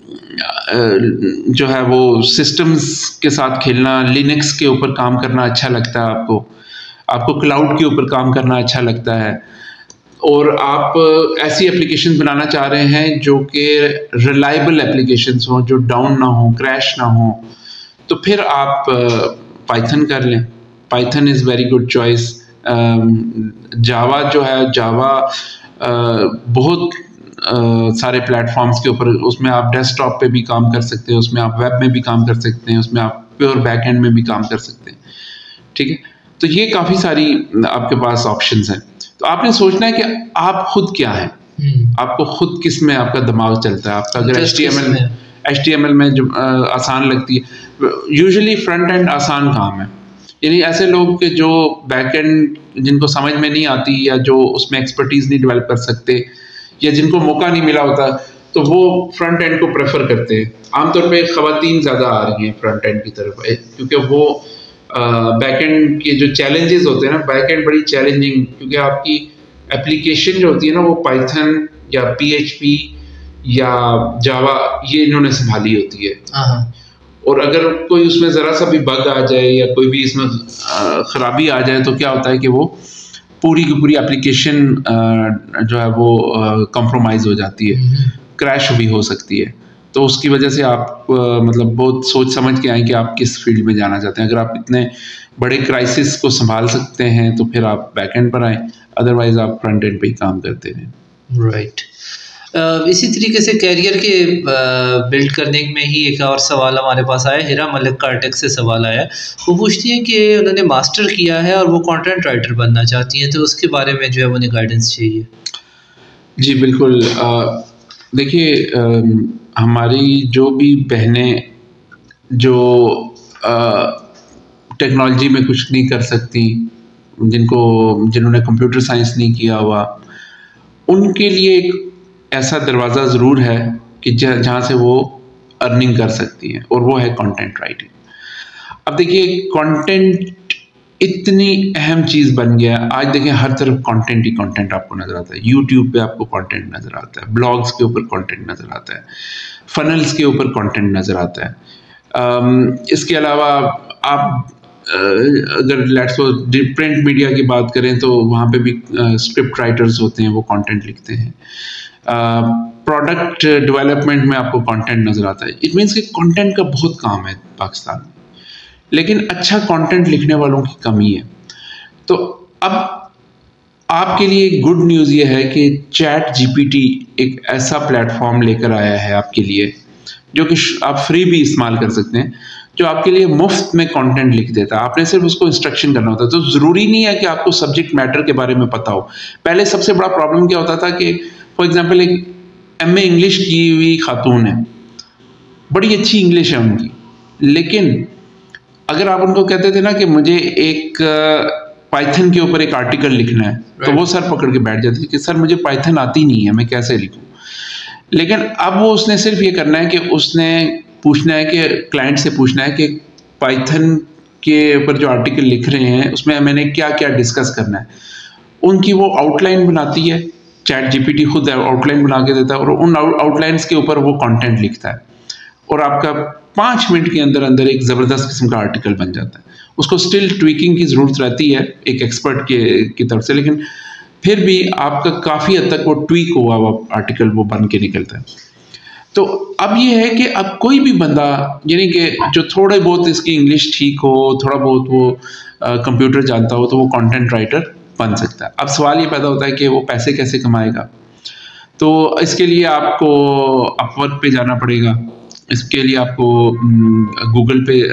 جو ہے وہ سسٹمز کے ساتھ کھیلنا، لینکس کے اوپر کام کرنا اچھا لگتا ہے، آپ کو کلاؤڈ کے اوپر کام کرنا اچھا لگتا ہے، اور آپ ایسی اپلیکیشن بنانا چاہ رہے ہیں جو کہ ریلائبل اپلیکیشنز ہوں، جو ڈاؤن نہ ہوں، کریش نہ ہوں، تو پھر آپ پائتھن کر لیں. Python is very good choice. Java جو ہے، جاوا بہت سارے پلیٹ فارمز کے اوپر، اس میں آپ ڈیسک ٹاپ پہ بھی کام کر سکتے ہیں، اس میں آپ ویب میں بھی کام کر سکتے ہیں، اس میں آپ پیور بیک اینڈ میں بھی کام کر سکتے ہیں. ٹھیک ہے، تو یہ کافی ساری آپ کے پاس آپشنز ہیں. تو آپ نے سوچنا ہے کہ آپ خود کیا ہیں، آپ کو خود کس میں آپ کا دماغ چلتا ہے. آپ کا اگر ایچ ٹی ایم ایل میں جو آسان لگتی ہے، یوزلی فرنٹ اینڈ آسان کام ہے. یعنی ایسے لوگ کہ جو بیک اینڈ جن کو سمجھ میں نہیں آتی، یا جو اس میں ایکسپرٹیز نہیں ڈیولپ کر سکتے، یا جن کو موقع نہیں ملا ہوتا، تو وہ فرنٹ اینڈ کو پریفر کرتے ہیں. عام طور پہ خواتین زیادہ آ رہی ہیں فرنٹ اینڈ کی طرف، کیونکہ وہ بیک اینڈ کے جو چیلنجز ہوتے ہیں نا، بیک اینڈ بڑی چیلنجنگ، کیونکہ آپ کی اپلیکیشن جو ہوتی ہے نا، وہ پائتھن یا پی ایچ پی یا جاوا، یہ انہوں نے سنبھالی ہوتی ہے. اور اگر کوئی اس میں ذرا سا بھی بگ آ جائے، یا کوئی بھی اس میں خرابی آ جائے، تو کیا ہوتا ہے کہ وہ پوری کی پوری اپلیکیشن جو ہے وہ کمپرومائز ہو جاتی ہے، کریش بھی ہو سکتی ہے. تو اس کی وجہ سے آپ مطلب بہت سوچ سمجھ کے آئیں کہ آپ کس فیلڈ میں جانا چاہتے ہیں. اگر آپ اتنے بڑے کرائسس کو سنبھال سکتے ہیں تو پھر آپ بیک اینڈ پر آئیں، ادروائز آپ فرنٹ اینڈ پہ ہی کام کرتے ہیں. رائٹ. اسی طریقے سے کیریئر کے بلڈ کرنے میں ہی ایک اور سوال ہمارے پاس آیا. ہیرا ملک کا ٹیک سے سوال آیا. وہ پوچھتی ہیں کہ انہوں نے ماسٹر کیا ہے اور وہ کانٹینٹ رائٹر بننا چاہتی ہیں، تو اس کے بارے میں جو ہے انہیں گائیڈنس چاہیے. جی بالکل. دیکھیے، ہماری جو بھی بہنیں جو ٹیکنالوجی میں کچھ نہیں کر سکتی، جنہوں نے کمپیوٹر سائنس نہیں کیا ہوا، ان کے لیے ایک ایسا دروازہ ضرور ہے کہ جہاں سے وہ ارننگ کر سکتی ہیں، اور وہ ہے کانٹینٹ رائٹنگ. اب دیکھیے، کانٹینٹ اتنی اہم چیز بن گیا. آج دیکھیں ہر طرف کانٹینٹ ہی کانٹینٹ آپ کو نظر آتا ہے. یوٹیوب پہ آپ کو کانٹینٹ نظر آتا ہے، بلاگز کے اوپر کانٹینٹ نظر آتا ہے، فنلز کے اوپر کانٹینٹ نظر آتا ہے. اس کے علاوہ آپ اگر لیٹس پرنٹ میڈیا کی بات کریں تو وہاں پہ بھی اسکرپٹ رائٹرز ہوتے ہیں، وہ کانٹینٹ لکھتے ہیں. پروڈکٹ ڈیولپمنٹ میں آپ کو کانٹینٹ نظر آتا ہے. اٹ مینس کہ کانٹینٹ کا بہت کام ہے پاکستان میں، لیکن اچھا کانٹینٹ لکھنے والوں کی کمی ہے. تو اب آپ کے لیے ایک گڈ نیوز یہ ہے کہ چیٹ جی پی ٹی ایک ایسا پلیٹ فارم لے کر آیا ہے آپ کے لیے، جو کہ آپ فری بھی استعمال کر سکتے ہیں، جو آپ کے لیے مفت میں کانٹینٹ لکھ دیتا ہے. آپ نے صرف اس کو انسٹرکشن کرنا ہوتا ہے. تو ضروری نہیں ہے کہ آپ کو سبجیکٹ میٹر کے بارے میں پتہ ہو. پہلے سب سے بڑا پرابلم کیا ہوتا تھا کہ فار ایگزامپل ایک ایم اے انگلش کی ہوئی خاتون ہے، بڑی اچھی انگلش ہے ان کی، لیکن اگر آپ ان کو کہتے تھے نا کہ مجھے ایک پائتھن کے اوپر ایک آرٹیکل لکھنا ہے، تو وہ سر پکڑ کے بیٹھ جاتے تھے کہ سر مجھے پائتھن آتی نہیں ہے، میں کیسے لکھوں. لیکن اب وہ اس نے صرف یہ کرنا ہے کہ اس نے پوچھنا ہے کہ کلائنٹ سے پوچھنا ہے کہ پائتھن کے اوپر جو آرٹیکل لکھ رہے ہیں اس میں نے کیا کیا ڈسکس کرنا ہے. ان کی وہ آؤٹ لائن بناتی ہے، چیٹ جی پی ٹی خود آؤٹ لائن بنا کے دیتا ہے، اور ان آؤٹ لائنس کے اوپر وہ کانٹینٹ لکھتا ہے، اور آپ کا 5 منٹ کے اندر اندر ایک زبردست قسم کا آرٹیکل بن جاتا ہے. اس کو اسٹل ٹویکنگ کی ضرورت رہتی ہے ایک ایکسپرٹ کی طرف سے، لیکن پھر بھی آپ کا کافی حد تک وہ ٹویک ہوا وہ آرٹیکل وہ بن کے نکلتا ہے. تو اب یہ ہے کہ اب کوئی بھی بندہ، یعنی کہ جو تھوڑے بہت اس کی انگلش ٹھیک ہو، تھوڑا بہت وہ کمپیوٹر جانتا ہو، تو وہ کانٹینٹ رائٹر بن سکتا ہے. اب سوال یہ پیدا ہوتا ہے کہ وہ پیسے کیسے کمائے گا. تو اس کے لیے آپ کو اپ ورک پہ جانا پڑے گا، اس کے لیے آپ کو گوگل پہ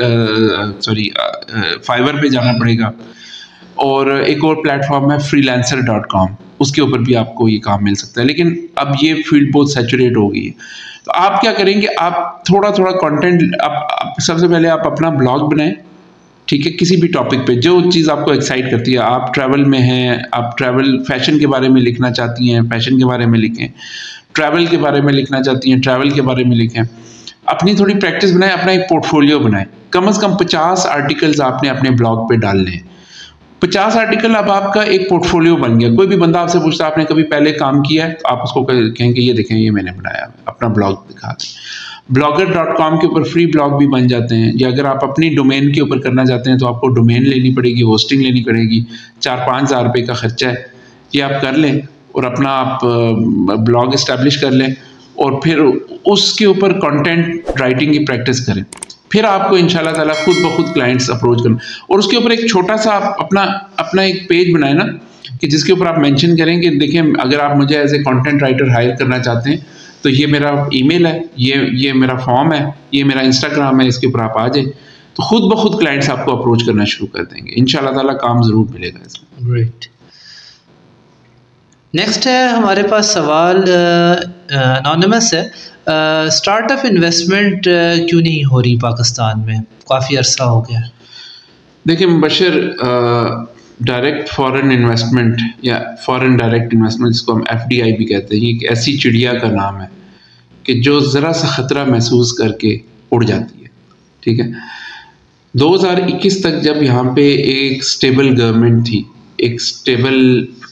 فائبر پہ جانا پڑے گا، اور ایک اور پلیٹ فارم ہے freelancer.com، اس کے اوپر بھی آپ کو یہ کام مل سکتا ہے. لیکن اب یہ فیلڈ بہت سیچوریٹ ہو گئی ہے. تو آپ کیا کریں گے، آپ تھوڑا تھوڑا کانٹینٹ، سب سے پہلے آپ اپنا بلاگ بنائیں، ٹھیک ہے، کسی بھی ٹاپک پہ جو چیز آپ کو ایکسائٹ کرتی ہے. آپ ٹریول میں ہیں، آپ ٹریول فیشن کے بارے میں لکھنا چاہتی ہیں، فیشن کے بارے میں لکھیں. ٹریول کے بارے میں لکھنا چاہتی ہیں، ٹریول کے بارے میں لکھیں. اپنی تھوڑی پریکٹس بنائیں، اپنا ایک پورٹ فولیو بنائیں. کم از کم 50 آرٹیکلز آپ نے اپنے بلاگ پہ ڈالنے ہیں. 50 आर्टिकल अब आपका एक पोर्टफोलियो बन गया। कोई भी बंदा आपसे पूछता है आपने कभी पहले काम किया है, तो आप उसको कहेंगे ये देखें ये मैंने बनाया है, अपना ब्लॉग दिखा दें। blogger.com के ऊपर फ्री ब्लॉग भी बन जाते हैं, या अगर आप अपनी डोमेन के ऊपर करना चाहते हैं तो आपको डोमेन लेनी पड़ेगी, होस्टिंग लेनी पड़ेगी, 4-5 हज़ार रुपये का खर्चा है। ये आप कर लें और अपना आप ब्लॉग इस्टेब्लिश कर लें और फिर उसके ऊपर कंटेंट राइटिंग की प्रैक्टिस करें। फिर आपको इंशाल्लाह ताला खुद ब खुद क्लाइंट्स अप्रोच करना, और उसके ऊपर एक छोटा सा आप अपना एक पेज बनाए ना, कि जिसके ऊपर आप मेंशन करें कि देखिए अगर आप मुझे as a content writer hire करना चाहते हैं तो ये मेरा ईमेल है, ये मेरा फॉर्म है, ये मेरा इंस्टाग्राम है, इसके ऊपर आप आ जाए, तो खुद ब खुद क्लाइंट्स आपको अप्रोच करना शुरू कर देंगे। इंशाल्लाह ताला काम ज़रूर मिलेगा इसमें। ग्रेट। नेक्स्ट है हमारे पास सवाल, अनोनिमस है, स्टार्टअप इन्वेस्टमेंट क्यों नहीं हो रही पाकिस्तान में, काफ़ी अरसा हो गया। देखिए मुबशर, डायरेक्ट फॉरेन इन्वेस्टमेंट या फॉरेन डायरेक्ट इन्वेस्टमेंट, जिसको हम FDI भी कहते हैं, ये एक ऐसी चिड़िया का नाम है कि जो ज़रा सा ख़तरा महसूस करके उड़ जाती है। ठीक है, 2021 तक जब यहाँ पे एक स्टेबल गवर्नमेंट थी, एक स्टेबल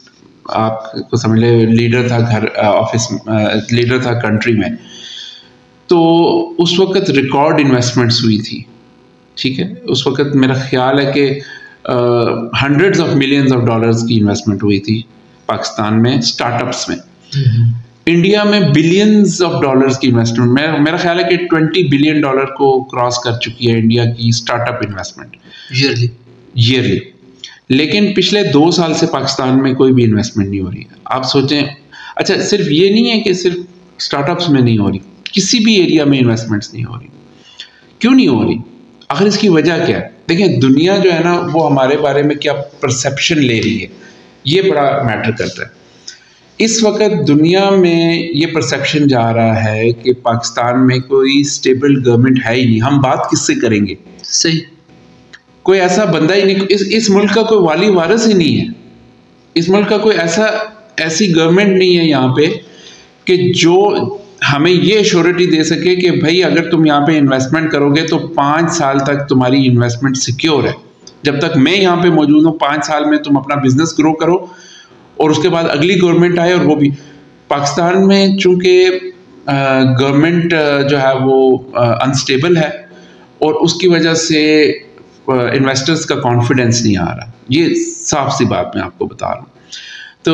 आपको समझ ले लीडर था, घर ऑफिस लीडर था कंट्री में, तो उस वक्त रिकॉर्ड इन्वेस्टमेंट्स हुई थी। ठीक है, उस वक्त मेरा ख्याल है कि hundreds of millions of dollars की इन्वेस्टमेंट हुई थी पाकिस्तान में स्टार्टअप्स में। इंडिया में बिलियंस ऑफ डॉलर्स की इन्वेस्टमेंट, मेरा ख्याल है कि $20 बिलियन को क्रॉस कर चुकी है इंडिया की स्टार्टअप इन्वेस्टमेंट ईयरली। लेकिन पिछले 2 साल से पाकिस्तान में कोई भी इन्वेस्टमेंट नहीं हो रही है। आप सोचें, अच्छा सिर्फ ये नहीं है कि सिर्फ स्टार्टअप्स में नहीं हो रही, किसी भी एरिया में इन्वेस्टमेंट्स नहीं हो रही। क्यों नहीं हो रही? आखिर इसकी वजह क्या है? देखिए दुनिया जो है ना, वो हमारे बारे में क्या परसेप्शन ले रही है, ये बड़ा मैटर करता है। इस वक्त दुनिया में ये परसेप्शन जा रहा है कि पाकिस्तान में कोई स्टेबल गवर्नमेंट है ही नहीं, हम बात किससे करेंगे। सही, कोई ऐसा बंदा ही नहीं, इस मुल्क का कोई वाली वारिस ही नहीं है, इस मुल्क का कोई ऐसी गवर्नमेंट नहीं है यहाँ पे कि जो हमें ये श्योरिटी दे सके कि भाई अगर तुम यहाँ पे इन्वेस्टमेंट करोगे तो 5 साल तक तुम्हारी इन्वेस्टमेंट सिक्योर है। जब तक मैं यहाँ पे मौजूद हूँ 5 साल में तुम अपना बिजनेस ग्रो करो, और उसके बाद अगली गवर्नमेंट आए, और वो भी पाकिस्तान में चूँकि गवर्नमेंट जो है वो अनस्टेबल है, और उसकी वजह से इन्वेस्टर्स का कॉन्फिडेंस नहीं आ रहा। ये साफ सी बात मैं आपको बता रहा हूँ। तो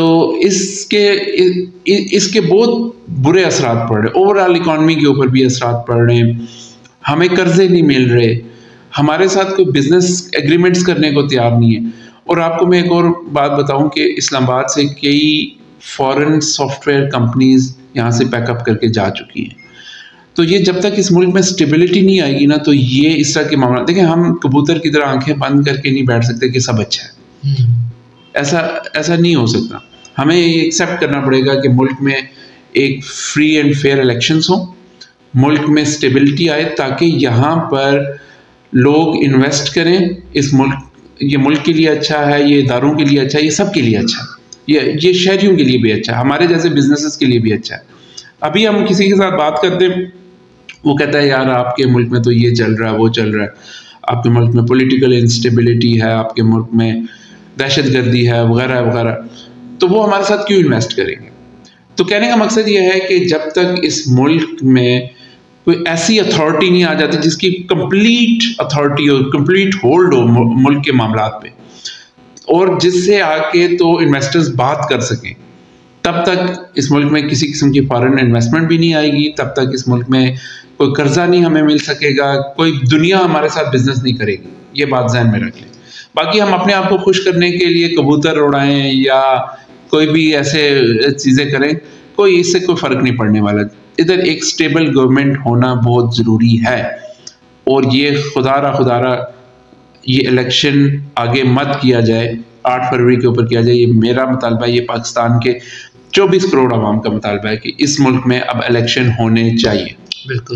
इसके बहुत बुरे असरात पड़ रहे, ओवरऑल इकॉनमी के ऊपर भी असरात पड़ रहे हैं। हमें कर्जे नहीं मिल रहे, हमारे साथ कोई बिजनेस एग्रीमेंट्स करने को तैयार नहीं है। और आपको मैं एक और बात बताऊं कि इस्लामाबाद से कई फॉरेन सॉफ्टवेयर कंपनीज यहाँ से पैकअप करके जा चुकी हैं। तो ये जब तक इस मुल्क में स्टेबिलिटी नहीं आएगी ना, तो ये इस तरह के मामला, देखिए हम कबूतर की तरह आंखें बंद करके नहीं बैठ सकते कि सब अच्छा है। ऐसा नहीं हो सकता। हमें ये एक्सेप्ट करना पड़ेगा कि मुल्क में एक फ्री एंड फेयर इलेक्शंस हो, मुल्क में स्टेबिलिटी आए, ताकि यहाँ पर लोग इन्वेस्ट करें। ये मुल्क के लिए अच्छा है, ये इदारों के लिए अच्छा है, ये सब के लिए अच्छा है, ये शहरियों के लिए भी अच्छा है, हमारे जैसे बिजनेसेस के लिए भी अच्छा है। अभी हम किसी के साथ बात करते हैं, वो कहता है यार आपके मुल्क में तो ये चल रहा है, वो चल रहा है, आपके मुल्क में पॉलिटिकल इंस्टेबिलिटी है, आपके मुल्क में दहशतगर्दी है, वगैरह वगैरह, तो वो हमारे साथ क्यों इन्वेस्ट करेंगे। तो कहने का मकसद ये है कि जब तक इस मुल्क में कोई ऐसी अथॉरिटी नहीं आ जाती जिसकी कंप्लीट अथॉरिटी हो, कंप्लीट होल्ड हो मुल्क के मामलात पे, और जिससे आके तो इन्वेस्टर्स बात कर सकें, तब तक इस मुल्क में किसी किस्म की फॉरेन इन्वेस्टमेंट भी नहीं आएगी, तब तक इस मुल्क में कोई कर्जा नहीं हमें मिल सकेगा, कोई दुनिया हमारे साथ बिजनेस नहीं करेगी। ये बात ज़हन में रख लें। बाकी हम अपने आप को खुश करने के लिए कबूतर उड़ाएं या कोई भी ऐसे चीज़ें करें, कोई इससे कोई फ़र्क नहीं पड़ने वाला। इधर एक स्टेबल गवर्नमेंट होना बहुत ज़रूरी है, और ये खुदारा ये इलेक्शन आगे मत किया जाए, 8 फरवरी के ऊपर किया जाए। ये मेरा मुतालबा, ये पाकिस्तान के 24 करोड़ आवाम का मुतालबा है कि इस मुल्क में अब इलेक्शन होने चाहिए। बिल्कुल।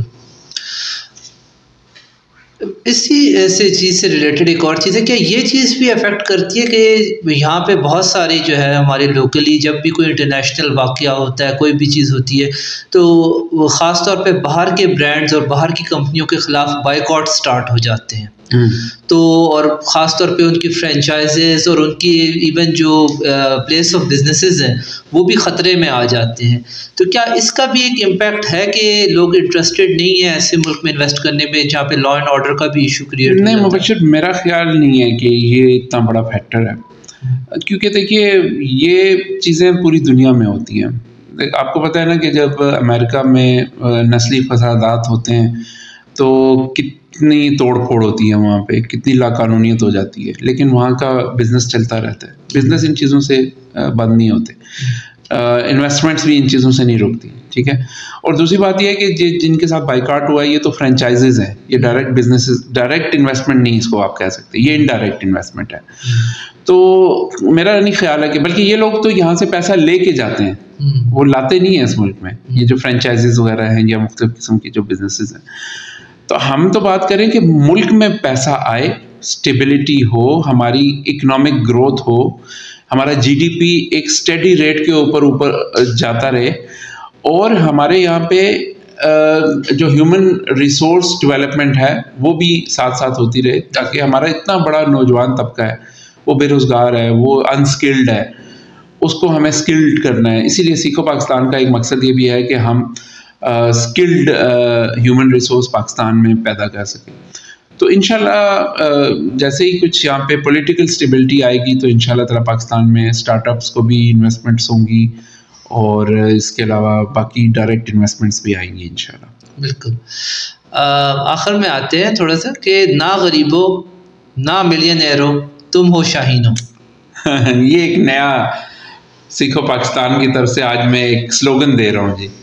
इसी ऐसे चीज़ से रिलेटेड एक और चीज़ है, क्या ये चीज़ भी अफेक्ट करती है कि यहाँ पे बहुत सारी जो है हमारे लोकली जब भी कोई इंटरनेशनल वाक़या होता है, कोई भी चीज़ होती है, तो ख़ास तौर पे बाहर के ब्रांड्स और बाहर की कंपनियों के ख़िलाफ़ बायकॉट स्टार्ट हो जाते हैं। تو اور خاص طور پہ ان کی فرینچائزز اور ان کی ایون جو پلیس آف بزنسز ہیں وہ بھی خطرے میں آ جاتے ہیں. تو کیا اس کا بھی ایک امپیکٹ ہے کہ لوگ انٹرسٹڈ نہیں ہیں ایسے ملک میں انویسٹ کرنے میں جہاں پہ لا اینڈ آرڈر کا بھی ایشو کریٹ؟ نہیں مبشر، میرا خیال نہیں ہے کہ یہ اتنا بڑا فیکٹر ہے، کیونکہ دیکھیے یہ چیزیں پوری دنیا میں ہوتی ہیں. آپ کو پتہ ہے نا کہ جب امریکہ میں نسلی فسادات ہوتے ہیں تو کتنی توڑ پھوڑ ہوتی ہے وہاں پہ، کتنی لاقانونیت ہو جاتی ہے، لیکن وہاں کا بزنس چلتا رہتا ہے. بزنس ان چیزوں سے بند نہیں ہوتے، انویسٹمنٹس بھی ان چیزوں سے نہیں رکتی، ٹھیک ہے. اور دوسری بات یہ ہے کہ جن کے ساتھ بائیکاٹ ہوا ہے یہ تو فرینچائزز ہیں، یہ ڈائریکٹ بزنسز، ڈائریکٹ انویسٹمنٹ نہیں اس کو آپ کہہ سکتے، یہ انڈائریکٹ انویسٹمنٹ ہے. تو میرا نہیں خیال ہے کہ، بلکہ یہ لوگ تو یہاں سے پیسہ لے کے جاتے ہیں، وہ لاتے نہیں ہیں اس ملک میں، یہ جو فرینچائزز وغیرہ ہیں یا مختلف قسم کی جو بزنسز ہیں. تو ہم تو بات کریں کہ ملک میں پیسہ آئے، اسٹیبلٹی ہو، ہماری اکنامک گروتھ ہو، ہمارا جی ڈی پی ایک اسٹیڈی ریٹ کے اوپر جاتا رہے، اور ہمارے یہاں پہ جو ہیومن ریسورس ڈیولپمنٹ ہے وہ بھی ساتھ ساتھ ہوتی رہے، تاکہ ہمارا اتنا بڑا نوجوان طبقہ ہے، وہ بے روزگار ہے، وہ انسکلڈ ہے، اس کو ہمیں اسکلڈ کرنا ہے. اسی لیے سیکھو پاکستان کا ایک مقصد یہ بھی ہے کہ ہم اسکلڈ ہیومن ریسورس پاکستان میں پیدا کر سکیں. تو انشاءاللہ جیسے ہی کچھ یہاں پہ پولیٹیکل اسٹیبلٹی آئے گی تو انشاءاللہ تعالیٰ پاکستان میں اسٹارٹ اپس کو بھی انویسٹمنٹس ہوں گی، اور اس کے علاوہ باقی ڈائریکٹ انویسٹمنٹس بھی آئیں گی انشاءاللہ. بالکل. آخر میں آتے ہیں تھوڑا سا کہ نہ غریبو نہ ملینئرو تم ہو شاہینو. یہ ایک نیا سیکھو پاکستان کی طرف سے آج میں ایک سلوگن دے رہا ہوں. جی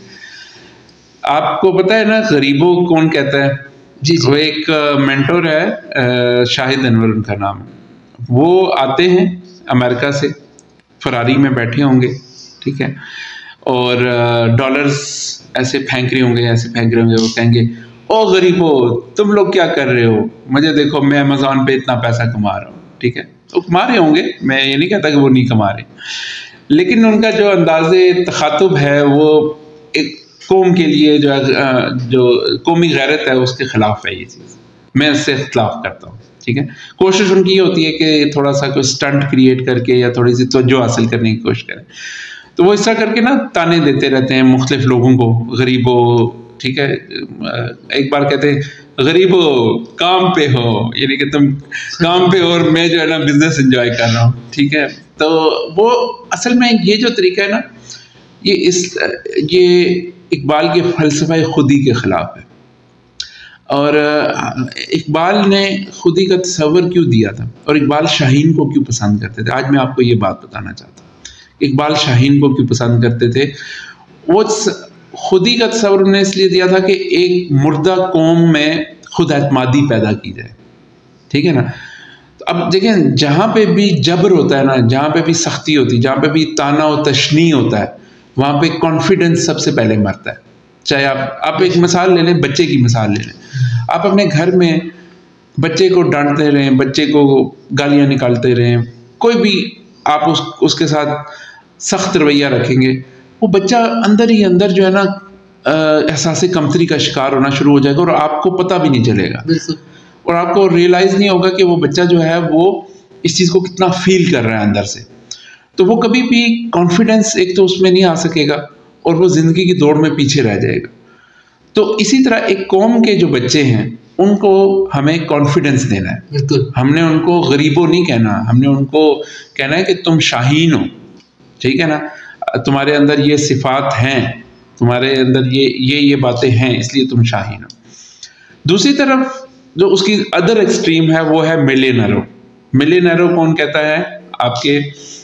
آپ کو پتہ ہے نا غریبوں کون کہتا ہے؟ جی وہ ایک مینٹور ہے، شاہد انور ان کا نام ہے. وہ آتے ہیں امریکہ سے، فراری میں بیٹھے ہوں گے، ٹھیک ہے، اور ڈالرز ایسے پھینک رہے ہوں گے، ایسے پھینک رہے ہوں گے. وہ کہیں گے او غریبو تم لوگ کیا کر رہے ہو، مجھے دیکھو میں امیزون پہ اتنا پیسہ کما رہا ہوں. ٹھیک ہے، وہ کما رہے ہوں گے، میں یہ نہیں کہتا کہ وہ نہیں کما رہے، لیکن ان کا جو انداز تخاطب ہے وہ ایک قوم کے لیے جو قومی غیرت ہے اس کے خلاف ہے. یہ چیز میں اس سے اختلاف کرتا ہوں. ٹھیک ہے، کوشش ان کی یہ ہوتی ہے کہ تھوڑا سا کوئی اسٹنٹ کریٹ کر کے یا تھوڑی سی توجہ حاصل کرنے کی کوشش کریں. تو وہ اس طرح کر کے نا تانے دیتے رہتے ہیں مختلف لوگوں کو، غریبوں، ٹھیک ہے. ایک بار کہتے ہیں غریبو کام پہ ہو، یعنی کہ تم کام پہ ہو اور میں جو ہے نا بزنس انجوائے کر رہا ہوں. ٹھیک ہے، تو وہ اصل میں یہ جو طریقہ ہے نا یہ اقبال کے فلسفہ خودی کے خلاف ہے. اور اقبال نے خودی کا تصور کیوں دیا تھا اور اقبال شاہین کو کیوں پسند کرتے تھے، آج میں آپ کو یہ بات بتانا چاہتا ہوں. اقبال شاہین کو کیوں پسند کرتے تھے؟ وہ خودی کا تصور انہوں نے اس لیے دیا تھا کہ ایک مردہ قوم میں خود اعتمادی پیدا کی جائے. ٹھیک ہے نا. اب دیکھیں جہاں پہ بھی جبر ہوتا ہے نا، جہاں پہ بھی سختی ہوتی ہے، جہاں پہ بھی تانا و تشنیع ہوتا ہے، وہاں پہ کانفیڈنس سب سے پہلے مرتا ہے. چاہے آپ ایک مثال لے لیں، بچے کی مثال لے لیں. آپ اپنے گھر میں بچے کو ڈانٹتے رہیں، بچے کو گالیاں نکالتے رہیں، کوئی بھی آپ اس کے ساتھ سخت رویہ رکھیں گے، وہ بچہ اندر ہی اندر جو ہے نا احساس کمتری کا شکار ہونا شروع ہو جائے گا، اور آپ کو پتہ بھی نہیں چلے گا، اور آپ کو ریئلائز نہیں ہوگا کہ وہ بچہ جو ہے وہ اس چیز کو کتنا فیل کر رہا ہے اندر سے. تو وہ کبھی بھی کانفیڈنس ایک تو اس میں نہیں آ سکے گا، اور وہ زندگی کی دوڑ میں پیچھے رہ جائے گا. تو اسی طرح ایک قوم کے جو بچے ہیں ان کو ہمیں کانفیڈنس دینا ہے. ہم نے ان کو غریبوں نہیں کہنا، ہم نے ان کو کہنا ہے کہ تم شاہین ہو. ٹھیک ہے نا، تمہارے اندر یہ صفات ہیں، تمہارے اندر یہ باتیں ہیں، اس لیے تم شاہین ہو. دوسری طرف جو اس کی ادر ایکسٹریم ہے وہ ہے ملینئرو. ملینئرو کون کہتا ہے؟ آپ کے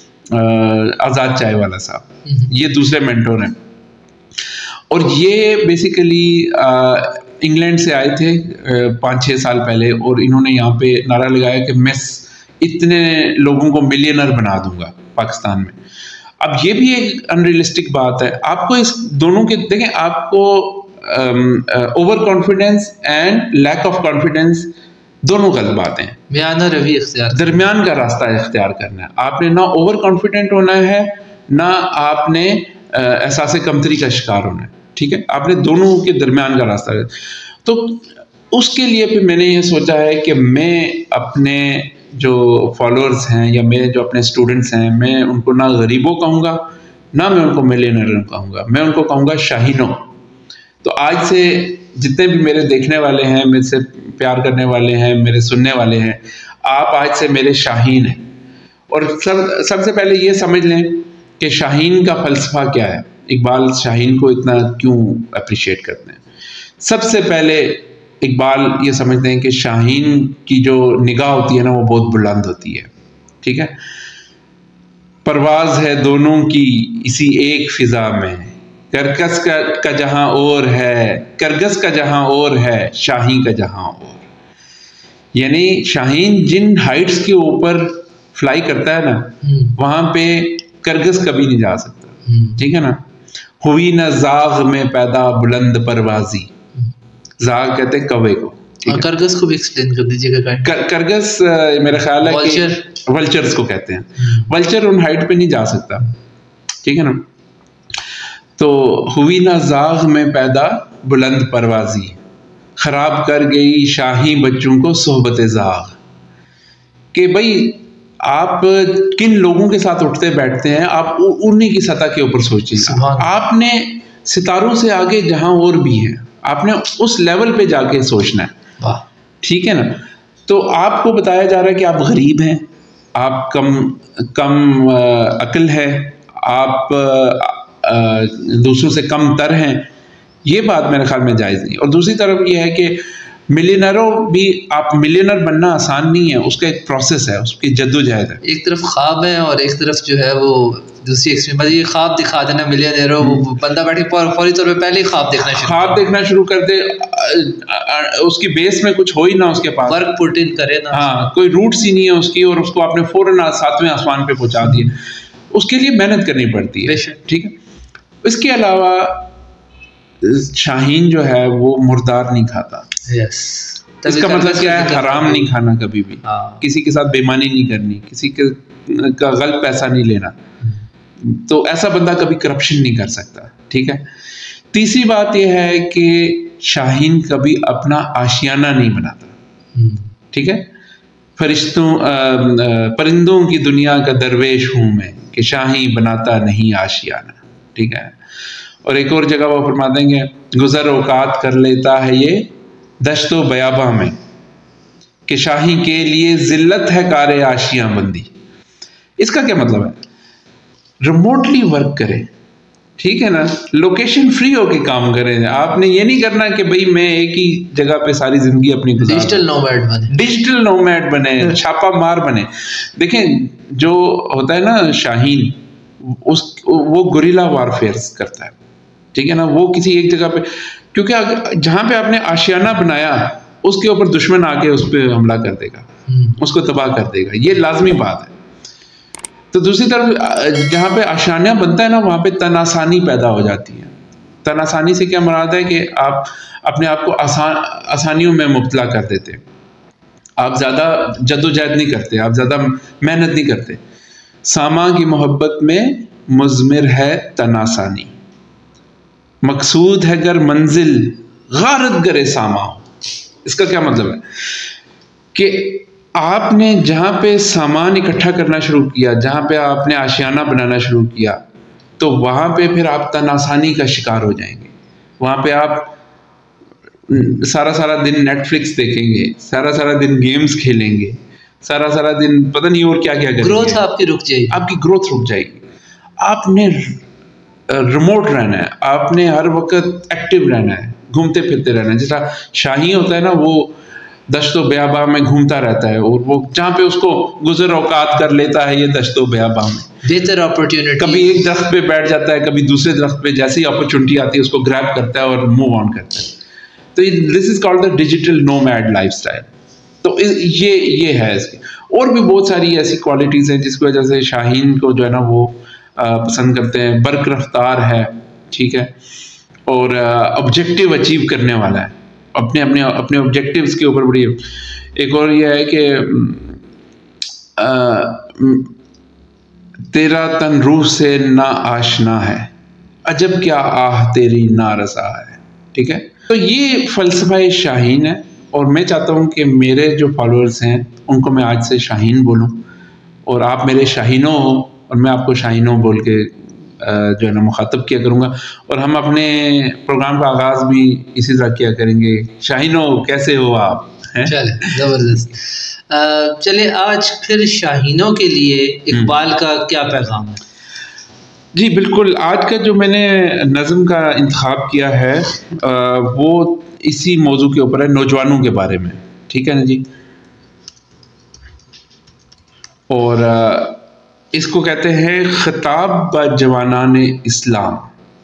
آزاد چائے والا صاحب، یہ دوسرے مینٹور ہیں، اور یہ بیسیکلی انگلینڈ سے آئے تھے 5-6 سال پہلے، اور انہوں نے یہاں پہ نعرہ لگایا کہ میں اتنے لوگوں کو ملینئر بنا دوں گا پاکستان میں. اب یہ بھی ایک انریلسٹک بات ہے. آپ کو اس دونوں کے دیکھیں، آپ کو over confidence and lack of confidence دونوں غلط باتیں ہیں. میانہ روی اختیار، درمیان کا راستہ اختیار کرنا ہے. آپ نے نہ اوور کانفیڈنٹ ہونا ہے، نہ آپ نے احساس کمتری کا شکار ہونا ہے. ٹھیک ہے، آپ نے دونوں کے درمیان کا راستہ ہے. تو اس کے لیے پھر میں نے یہ سوچا ہے کہ میں اپنے جو فالوورز ہیں یا میرے جو اپنے اسٹوڈنٹس ہیں، میں ان کو نہ غریبوں کہوں گا، نہ میں ان کو ملینئروں کہوں گا، میں ان کو کہوں گا شاہینوں۔ تو آج سے جتنے بھی میرے دیکھنے والے ہیں، میرے سے پیار کرنے والے ہیں، میرے سننے والے ہیں، آپ آج سے میرے شاہین ہیں۔ اور سب سے پہلے یہ سمجھ لیں کہ شاہین کا فلسفہ کیا ہے، اقبال شاہین کو اتنا کیوں اپریشیٹ کرتے ہیں۔ سب سے پہلے اقبال یہ سمجھتے ہیں کہ شاہین کی جو نگاہ ہوتی ہے نا وہ بہت بلند ہوتی ہے، ٹھیک ہے۔ پرواز ہے دونوں کی اسی ایک فضا میں، کرکس کا جہاں اور ہے، کرگس کا جہاں اور ہے، شاہین کا جہاں اور۔ یعنی شاہین جن ہائٹس کے اوپر فلائی کرتا ہے نا، وہاں پہ کرگس کبھی نہیں جا سکتا، ٹھیک ہے نا۔ ہوئی نہ زاغ میں پیدا بلند پروازی، زاغ کہتے ہیں کوے کو، کرگس کو بھی ایکسپلین کر دیجیے گا۔ کرگس میرا خیال ہے کہ ولچرز کو کہتے ہیں، ولچر ان ہائٹ پہ نہیں جا سکتا، ٹھیک ہے نا۔ تو ہوئی نہ زاغ میں پیدا بلند پروازی، خراب کر گئی شاہی بچوں کو صحبت زاغ۔ کہ بھائی آپ کن لوگوں کے ساتھ اٹھتے بیٹھتے ہیں، آپ انہی کی سطح کے اوپر سوچیں۔ آپ نے ستاروں سے آگے جہاں اور بھی ہیں، آپ نے اس لیول پہ جا کے سوچنا ہے، ٹھیک ہے نا۔ تو آپ کو بتایا جا رہا ہے کہ آپ غریب ہیں، آپ کم عقل ہے، آپ دوسروں سے کم تر ہیں، یہ بات میرے خیال میں جائز نہیں۔ اور دوسری طرف یہ ہے کہ ملینروں بھی، آپ ملینر بننا آسان نہیں ہے، اس کا ایک پروسیس ہے، اس کی جدوجہد ہے۔ ایک طرف خواب ہے اور ایک طرف جو ہے وہ دوسری ایکسٹریم، یہ خواب دکھا دینا ملینروں، وہ بندہ بیٹھ کے فوری طور پہ پہلے ہی خواب دیکھنا شروع کر دے، اس کی بیس میں کچھ ہو ہی نہ اس کے پاس، ورک پٹ ان کرے نا، ہاں کوئی روٹس ہی نہیں ہے اس کی، اور اس کو آپ نے فوراً 7ویں آسمان پہ پہنچا دیا۔ اس کے لیے محنت کرنی پڑتی ہے، ٹھیک ہے۔ اس کے علاوہ شاہین جو ہے وہ مردار نہیں کھاتا، اس کا مطلب کیا ہے، حرام نہیں کھانا کبھی بھی، کسی کے ساتھ بےمانی نہیں کرنی، کسی کا غلط پیسہ نہیں لینا، تو ایسا بندہ کبھی کرپشن نہیں کر سکتا، ٹھیک ہے۔ تیسری بات یہ ہے کہ شاہین کبھی اپنا آشیانہ نہیں بناتا، ٹھیک ہے۔ پرندوں کی دنیا کا درویش ہوں میں، کہ شاہین بناتا نہیں آشیانہ، ٹھیک ہے۔ اور ایک اور جگہ وہ فرماتے ہیں کہ گزر اوقات کر لیتا ہے یہ دشت و بیاباں میں، کہ شاہی کے لیے ذلت ہے کار آشیاں بندی۔ اس کا کیا مطلب ہے، ریموٹلی ورک کرے، ٹھیک ہے نا، لوکیشن فری ہو کے کام کریں۔ آپ نے یہ نہیں کرنا کہ بھئی میں ایک ہی جگہ پہ ساری زندگی اپنی گزار، ڈیجیٹل نومیڈ بنے، چھاپا مار بنے۔ دیکھیں جو ہوتا ہے نا شاہین، وہ گوریلا وارفیئر کرتا ہے، ٹھیک ہے نا۔ وہ کسی ایک جگہ پہ، کیونکہ جہاں پہ آپ نے آشیانہ بنایا اس کے اوپر دشمن آ کے اس پہ حملہ کر دے گا، اس کو تباہ کر دے گا، یہ لازمی بات ہے۔ تو دوسری طرف جہاں پہ آشیانہ بنتا ہے نا، وہاں پہ تناسانی پیدا ہو جاتی ہے۔ تناسانی سے کیا مراد ہے کہ آپ اپنے آپ کو آسانیوں میں مبتلا کر دیتے، آپ زیادہ جدوجہد نہیں کرتے، آپ زیادہ محنت نہیں کرتے۔ ساما کی محبت میں مضمر ہے تناسانی، مقصود ہے گر منزل غارت گرے ساما۔ اس کا کیا مطلب ہے کہ آپ نے جہاں پہ سامان اکٹھا کرنا شروع کیا، جہاں پہ آپ نے آشیانہ بنانا شروع کیا، تو وہاں پہ پھر آپ تناسانی کا شکار ہو جائیں گے۔ وہاں پہ آپ سارا دن نیٹ فلکس دیکھیں گے، سارا دن گیمز کھیلیں گے، سارا دن پتہ نہیں اور کیا کریں گے، گروتھ آپ کی رک جائے گی، آپ کی گروتھ رک جائے گی۔ آپ نے ریموٹ رہنا ہے، آپ نے ہر وقت ایکٹیو رہنا ہے، گھومتے پھرتے رہنا ہے۔ جیسا شاہی ہوتا ہے نا، وہ دشت و بیاباں میں گھومتا رہتا ہے، اور وہ جہاں پہ اس کو گزر اوقات کر لیتا ہے یہ دشت و بیاباں میں، بہتر اپرچونٹی، کبھی ایک درخت پہ بیٹھ جاتا ہے، کبھی دوسرے درخت پہ، جیسی اپرچونٹی آتی ہے اس کو گریب کرتا ہے اور موو آن کرتا ہے۔ تو this is called the digital nomad lifestyle. تو یہ ہے اس کی۔ اور بھی بہت ساری ایسی کوالٹیز ہیں جس کی وجہ سے شاہین کو جو ہے نا وہ پسند کرتے ہیں۔ برق رفتار ہے، ٹھیک ہے، اور آبجیکٹیو اچیو کرنے والا ہے، اپنے آبجیکٹیوز کے اوپر بڑی۔ ایک اور یہ ہے کہ تیرا تن روح سے نا آشنا ہے، عجب کیا آہ تیری نارسا ہے، ٹھیک ہے۔ تو یہ فلسفہ شاہین ہے، اور میں چاہتا ہوں کہ میرے جو فالوورز ہیں ان کو میں آج سے شاہین بولوں، اور آپ میرے شاہینوں ہو، اور میں آپ کو شاہینوں بول کے جو ہے نا مخاطب کیا کروں گا، اور ہم اپنے پروگرام کا آغاز بھی اسی طرح کیا کریں گے، شاہینوں کیسے ہو آپ؟ چلے زبردست. چلے آج پھر شاہینوں کے لیے اقبال کا کیا پیغام ہے؟ جی بالکل، آج کا جو میں نے نظم کا انتخاب کیا ہے وہ اسی موضوع کے اوپر ہے، نوجوانوں کے بارے میں، ٹھیک ہے نا جی. اور اس کو کہتے ہیں خطاب با جوانان اسلام.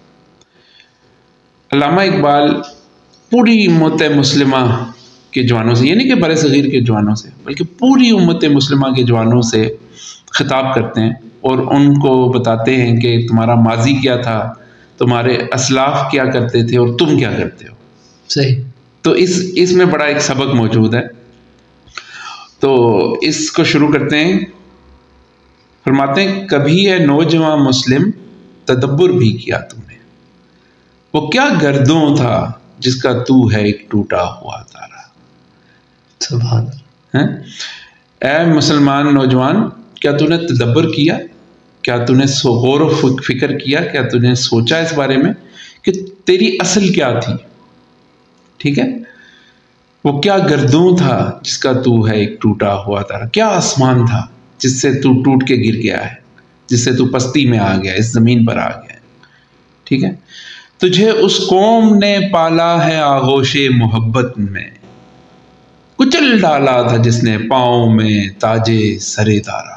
علامہ اقبال پوری امت مسلمہ کے جوانوں سے، یعنی کہ بر صغیر کے جوانوں سے، بلکہ پوری امت مسلمہ کے جوانوں سے خطاب کرتے ہیں اور ان کو بتاتے ہیں کہ تمہارا ماضی کیا تھا، تمہارے اسلاف کیا کرتے تھے اور تم کیا کرتے ہو. صحیح. تو اس میں بڑا ایک سبق موجود ہے. تو اس کو شروع کرتے ہیں. فرماتے ہیں کبھی ہے نوجوان مسلم تدبر بھی کیا تم نے، وہ کیا گردوں تھا جس کا تو ہے ایک ٹوٹا ہوا تارا. سبحان اے مسلمان نوجوان، کیا تو نے تدبر کیا؟ کیا تو نے غور و فکر کیا؟ کیا تو نے سوچا اس بارے میں کہ تیری اصل کیا تھی؟ ٹھیک ہے، وہ کیا گردوں تھا جس کا تو ہے ایک ٹوٹا ہوا تارا. کیا آسمان تھا جس سے تو ٹوٹ کے گر گیا ہے، جس سے تو پستی میں آ گیا، اس زمین پر آ گیا ہے. ٹھیک ہے، تجھے اس قوم نے پالا ہے آغوش محبت میں، کچل ڈالا تھا جس نے پاؤں میں تاجے سرے دارا.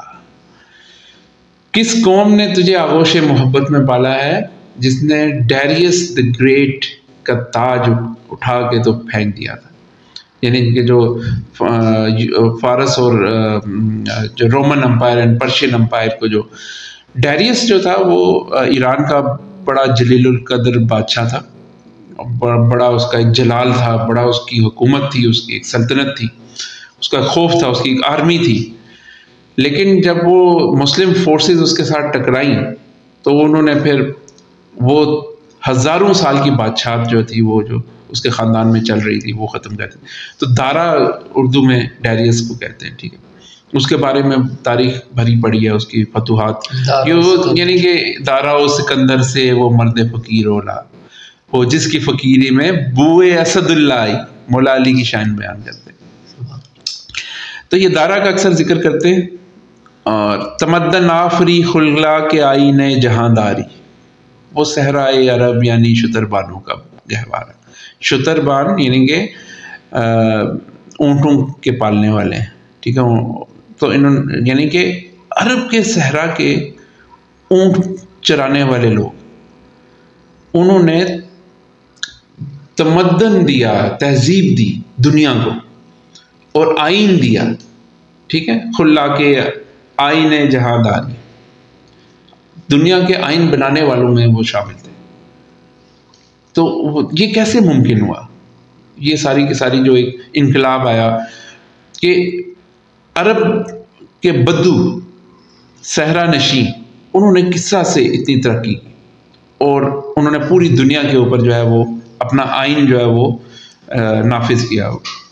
کس قوم نے تجھے آغوش محبت میں پالا ہے؟ جس نے ڈیریس دی گریٹ کا تاج اٹھا کے تو پھینک دیا تھا. یعنی کہ جو فارس اور جو Roman empire and Persian empire کو جو ڈیریس جو تھا وہ ایران کا بڑا جلیل القدر بادشاہ تھا، بڑا اس کا ایک جلال تھا، بڑا اس کی حکومت تھی، اس کی ایک سلطنت تھی، اس کا خوف تھا، اس کی ایک آرمی تھی. لیکن جب وہ مسلم فورسز اس کے ساتھ ٹکرائیں تو انہوں نے پھر وہ ہزاروں سال کی بادشاہت جو تھی وہ جو اس کے خاندان میں چل رہی تھی وہ ختم کر دی. تو دارا اردو میں ڈیریس کو کہتے ہیں. ٹھیک ہے، اس کے بارے میں تاریخ بھری پڑی ہے، اس کی فتوحات. یعنی کہ دارا و سکندر سے وہ مرد فقیر اولا وہ جس کی فقیری میں بوئے اسد اللہ آئی، مولا علی کی شان بیان کرتے ہیں. تو یہ دارا کا اکثر ذکر کرتے ہیں. اور تمدن آفری خلغلا کے آئین جہانداری، وہ صحرائے عرب یعنی شتربانوں کا گہوارہ. شتربان یعنی کہ اونٹوں کے پالنے والے ہیں. ٹھیک ہے، تو انہوں یعنی کہ عرب کے صحرا کے اونٹ چرانے والے لوگ، انہوں نے تمدن دیا، تہذیب دی دنیا کو اور آئین دیا. ٹھیک ہے، خلا کے آئین جہانداری، دنیا کے آئین بنانے والوں میں وہ شامل تھے. تو یہ کیسے ممکن ہوا؟ یہ ساری کی ساری جو ایک انقلاب آیا کہ عرب کے بدو صحرا نشین انہوں نے کس طرح سے اتنی ترقی کی اور انہوں نے پوری دنیا کے اوپر جو ہے وہ اپنا آئین جو ہے وہ نافذ کیا.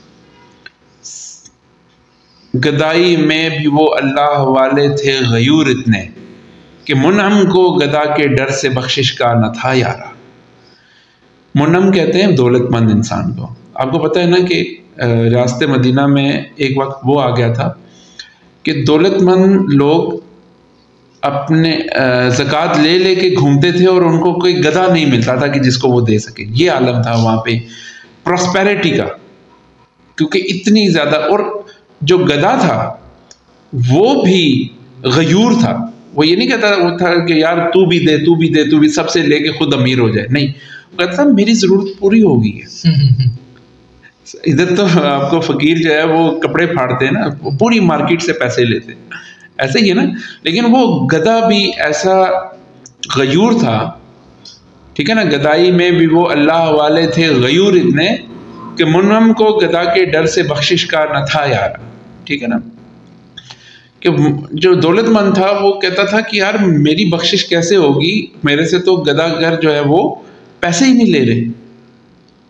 گدائی میں بھی وہ اللہ والے تھے غیور اتنے کہ منعم کو گدا کے ڈر سے بخشش کا نہ تھا یارا. منعم کہتے ہیں دولت مند انسان کو. آپ کو پتہ ہے نا کہ ریاست مدینہ میں ایک وقت وہ آ گیا تھا کہ دولت مند لوگ اپنے زکوٰۃ لے لے کے گھومتے تھے اور ان کو کوئی گدھا نہیں ملتا تھا کہ جس کو وہ دے سکے. یہ عالم تھا وہاں پہ پراسپیرٹی کا، کیونکہ اتنی زیادہ. اور جو گدھا تھا وہ بھی غیور تھا. وہ یہ نہیں کہتا وہ تھا کہ یار تو بھی دے تو بھی دے تو بھی سب سے لے کے خود امیر ہو جائے. نہیں، وہ کہتا تھا میری ضرورت پوری ہو گئی ہے. ادھر تو آپ کو فقیر جو ہے وہ کپڑے پھاڑتے ہیں نا، وہ پوری مارکیٹ سے پیسے لیتے ہیں، ایسے ہی ہے نا. لیکن وہ گدھا بھی ایسا غیور تھا. ٹھیک ہے نا، گدائی میں بھی وہ اللہ والے تھے غیور اتنے کہ منعم کو گدا کے ڈر سے بخشش کا نہ تھا یار. ٹھیک ہے نا، کہ جو دولت مند تھا وہ کہتا تھا کہ یار میری بخشش کیسے ہوگی، میرے سے تو گدا گر جو ہے وہ پیسے ہی نہیں لے رہے.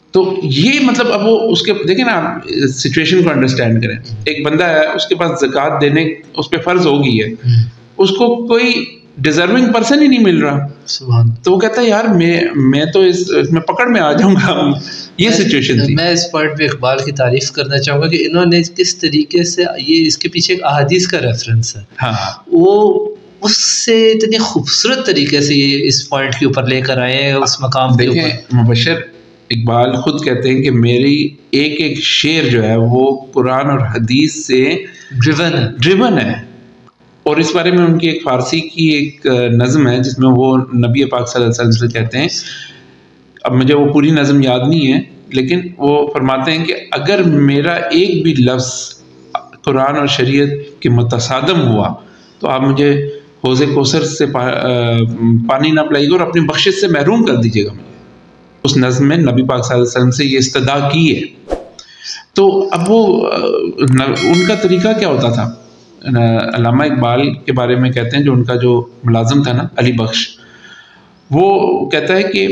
تو یہ مطلب اب وہ اس کے دیکھیں نا آپ سچویشن کو انڈرسٹینڈ کریں. ایک بندہ ہے اس کے پاس زکوٰۃ دینے اس پہ فرض ہو گئی ہے, اس کو کوئی ڈیزرونگ پرسن ہی نہیں مل رہا, تو وہ کہتا ہے یار میں تو اس میں پکڑ میں آ جاؤں گا. یہ سچویشن تھی. میں اس پوائنٹ پہ اقبال کی تعریف کرنا چاہوں گا کہ انہوں نے کس طریقے سے, یہ اس کے پیچھے ایک احادیث کا ریفرنس ہے, وہ اس سے اتنی خوبصورت طریقے سے یہ اس پوائنٹ کے اوپر لے کر آئے ہیں اس مقام پہ. دیکھیں مبشر اقبال خود کہتے ہیں کہ میری ایک ایک شعر جو ہے وہ قرآن اور حدیث سے ڈریون ہے. اور اس بارے میں ان کی ایک فارسی کی ایک نظم ہے جس میں وہ نبی پاک صلی اللہ علیہ وسلم سے کہتے ہیں, اب مجھے وہ پوری نظم یاد نہیں ہے, لیکن وہ فرماتے ہیں کہ اگر میرا ایک بھی لفظ قرآن اور شریعت کے متصادم ہوا تو آپ مجھے حوض کوثر سے پانی نہ پلائیے گا اور اپنی بخشش سے محروم کر دیجیے گا. اس نظم میں نبی پاک صلی اللہ علیہ وسلم سے یہ استدعا کی ہے. تو اب وہ ان کا طریقہ کیا ہوتا تھا, علامہ اقبال کے بارے میں کہتے ہیں جو ان کا جو ملازم تھا نا علی بخش, وہ کہتا ہے کہ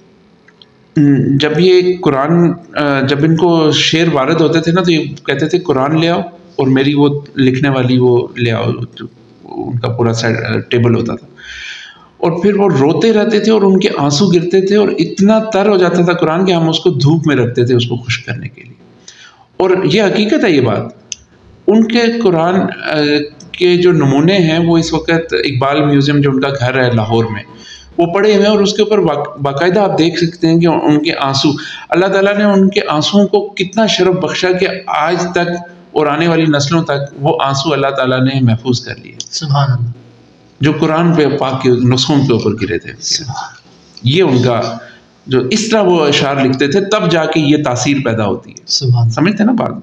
جب یہ قرآن جب ان کو شعر وارد ہوتے تھے نا تو یہ کہتے تھے قرآن لے آؤ اور میری وہ لکھنے والی وہ لے آؤ, ان کا پورا ٹیبل ہوتا تھا, اور پھر وہ روتے رہتے تھے اور ان کے آنسو گرتے تھے اور اتنا تر ہو جاتا تھا قرآن کہ ہم اس کو دھوپ میں رکھتے تھے اس کو خشک کرنے کے لیے. اور یہ حقیقت ہے یہ بات. ان کے قرآن کے جو نمونے ہیں وہ اس وقت اقبال میوزیم جو ان کا گھر ہے لاہور میں وہ پڑے ہوئے ہیں, اور اس کے اوپر باقاعدہ آپ دیکھ سکتے ہیں کہ ان کے آنسو, اللہ تعالیٰ نے ان کے آنسوؤں کو کتنا شرف بخشا کہ آج تک اور آنے والی نسلوں تک وہ آنسو اللہ تعالیٰ نے محفوظ کر لیے. سبحان اللہ. جو قرآن پہ پاک کے نسخوں کے اوپر گرے تھے, یہ ان کا جو اس طرح وہ اشعار لکھتے تھے تب جا کے یہ تاثیر پیدا ہوتی ہے. سمجھتے ہیں نا بات.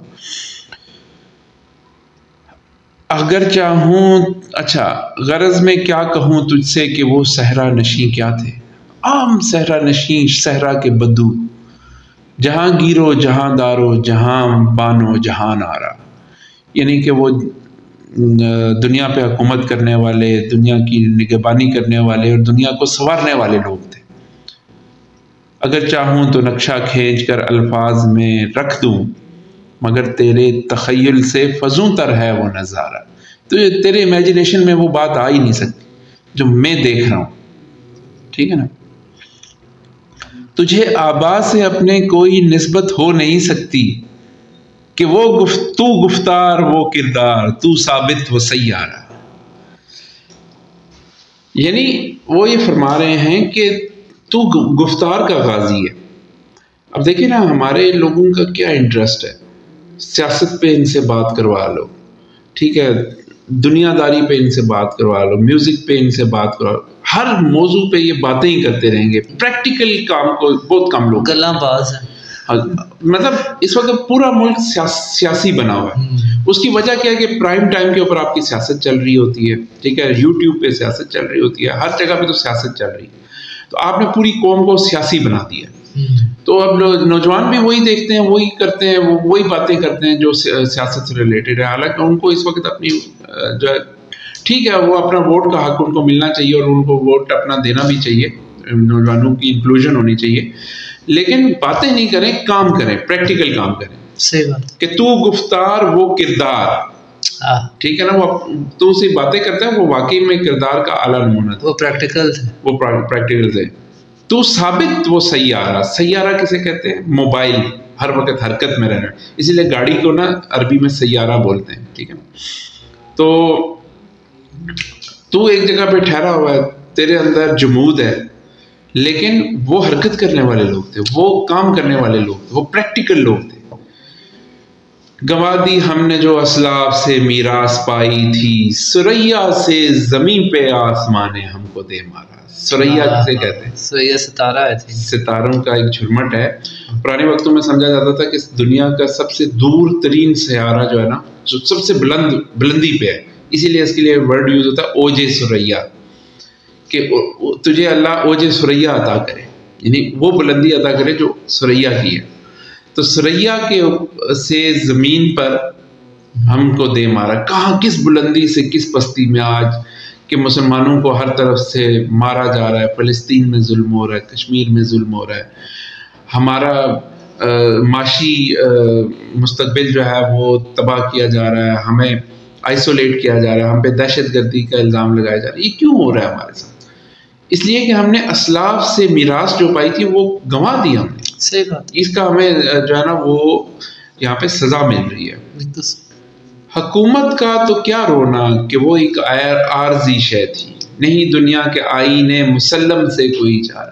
اگر چاہوں اچھا غرض میں کیا کہوں تجھ سے کہ وہ صحرا نشیں کیا تھے, عام صحرا نشیں صحرا کے بدو, جہاں گیرو جہاں دارو جہاں بانو جہان آرا. یعنی کہ وہ دنیا پہ حکومت کرنے والے, دنیا کی نگہبانی کرنے والے اور دنیا کو سنوارنے والے لوگ تھے. اگر چاہوں تو نقشہ کھینچ کر الفاظ میں رکھ دوں, مگر تیرے تخیل سے فزوں تر ہے وہ نظارہ. تو تیرے امیجنیشن میں وہ بات آ ہی نہیں سکتی جو میں دیکھ رہا ہوں. ٹھیک ہے نا. تجھے آبا سے اپنے کوئی نسبت ہو نہیں سکتی کہ وہ تو گفتار وہ کردار تو ثابت وہ سیارہ. یعنی وہ یہ فرما رہے ہیں کہ تو گفتار کا غازی ہے. اب دیکھیں نا ہمارے لوگوں کا کیا انٹرسٹ ہے, سیاست پہ ان سے بات کروا لو, ٹھیک ہے, دنیا داری پہ ان سے بات کروا لو, میوزک پہ ان سے بات کروا لو, ہر موضوع پہ یہ باتیں ہی کرتے رہیں گے. پریکٹیکل کام کو بہت کم لوگ, گلاں باز ہیں. مطلب اس وقت پورا ملک سیاسی بنا ہوا ہے. اس کی وجہ کیا ہے کہ پرائم ٹائم کے اوپر آپ کی سیاست چل رہی ہوتی ہے, ٹھیک ہے, یوٹیوب پہ سیاست چل رہی ہوتی ہے, ہر جگہ پہ تو سیاست چل رہی ہے. تو آپ نے پوری قوم کو سیاسی بنا دیا. تو اب نوجوان بھی وہی دیکھتے ہیں, وہی کرتے ہیں, وہی باتیں کرتے ہیں جو سیاست سے ریلیٹڈ ہے. حالانکہ ان کو اس وقت اپنی جو ہے ٹھیک ہے وہ اپنا ووٹ کا حق ان کو ملنا چاہیے اور ان کو ووٹ اپنا دینا بھی چاہیے, نوجوانوں کی انکلوژن ہونی چاہیے, لیکن باتیں نہیں کریں, کام کریں, پریکٹیکل کام کریں. صحیح بات. کہ تو گفتار وہ کردار, ٹھیک ہے نا, وہ تو سے باتیں کرتا ہے وہ واقعی میں کردار کا اعلیٰ نمونہ تھا, وہ پریکٹیکل تھے, وہ پریکٹیکل تھے. تو ثابت وہ سیارہ, سیارہ کسے کہتے ہیں, موبائل, ہر وقت حرکت میں رہنا, اسی لیے گاڑی کو نا عربی میں سیارہ بولتے ہیں, ٹھیک ہے نا. تو ایک جگہ پہ ٹھہرا ہوا ہے, تیرے اندر جمود ہے, لیکن وہ حرکت کرنے والے لوگ تھے, وہ کام کرنے والے لوگ تھے, وہ پریکٹیکل لوگ تھے. گنوا دی ہم نے جو اسلاف سے میراث پائی تھی, سریا سے زمین پہ آسمان نے ہم کو دے مارا. سریا کسے کہتے ہیں, سریا ستارہ ہے, ستاروں کا ایک جھرمٹ ہے. پرانے وقتوں میں سمجھا جاتا تھا کہ دنیا کا سب سے دور ترین سیارہ جو ہے نا, جو سب سے بلندی پہ ہے, اسی لیے اس کے لیے ورڈ یوز ہوتا ہے اوج سریا, کہ تجھے اللہ اوج سریا عطا کرے, یعنی وہ بلندی عطا کرے جو سریا کی ہے. تو سریا کے سے زمین پر ہم کو دے مارا. کہاں کس بلندی سے کس پستی میں آج کہ مسلمانوں کو ہر طرف سے مارا جا رہا ہے, فلسطین میں ظلم ہو رہا ہے, کشمیر میں ظلم ہو رہا ہے, ہمارا معاشی مستقبل جو ہے وہ تباہ کیا جا رہا ہے، ہمیں آئسولیٹ کیا جا رہا ہے، ہم پہ دہشت گردی کا الزام لگایا جا رہا ہے. یہ کیوں ہو رہا ہے ہمارے ساتھ؟ اس لیے کہ ہم نے اسلاف سے میراث جو پائی تھی وہ گنوا دی ہم نے. صحیح بات. اس کا ہمیں جو ہے نا وہ یہاں پہ سزا مل رہی ہے. حکومت کا تو کیا رونا کہ وہ ایک عارضی شے تھی، نہیں دنیا کے آئین مسلم سے کوئی چارہ.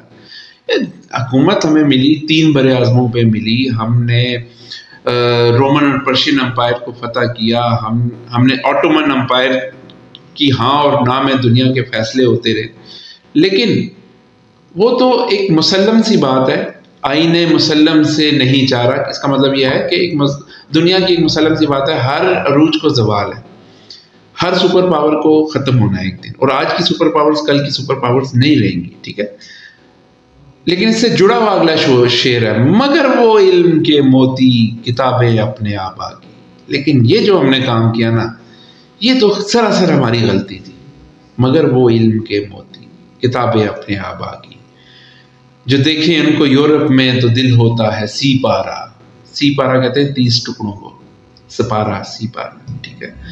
حکومت ہمیں ملی 3 بر اعظموں پہ ملی، ہم نے رومن اور پرشین امپائر کو فتح کیا، ہم نے آٹومن امپائر کی ہاں اور نہ میں دنیا کے فیصلے ہوتے رہے. لیکن وہ تو ایک مسلم سی بات ہے، آئین مسلم سے نہیں چارہ. اس کا مطلب یہ ہے کہ ایک دنیا کی ایک مسلم سی بات ہے، ہر عروج کو زوال ہے، ہر سپر پاور کو ختم ہونا ہے ایک دن، اور آج کی سپر پاورز کل کی سپر پاورز نہیں رہیں گی. ٹھیک ہے، لیکن اس سے جڑا ہوا اگلا شعر ہے، مگر وہ علم کے موتی کتابیں اپنے آپ آ گئی. لیکن یہ جو ہم نے کام کیا نا، یہ تو سراسر ہماری غلطی تھی. مگر وہ علم کے موتی کتابیں اپنے آپ آ گئی، جو دیکھیں ان کو یورپ میں تو دل ہوتا ہے سی پارا. سی پارا کہتے ہیں 30 ٹکڑوں کو، سپارہ سی پارا. ٹھیک ہے،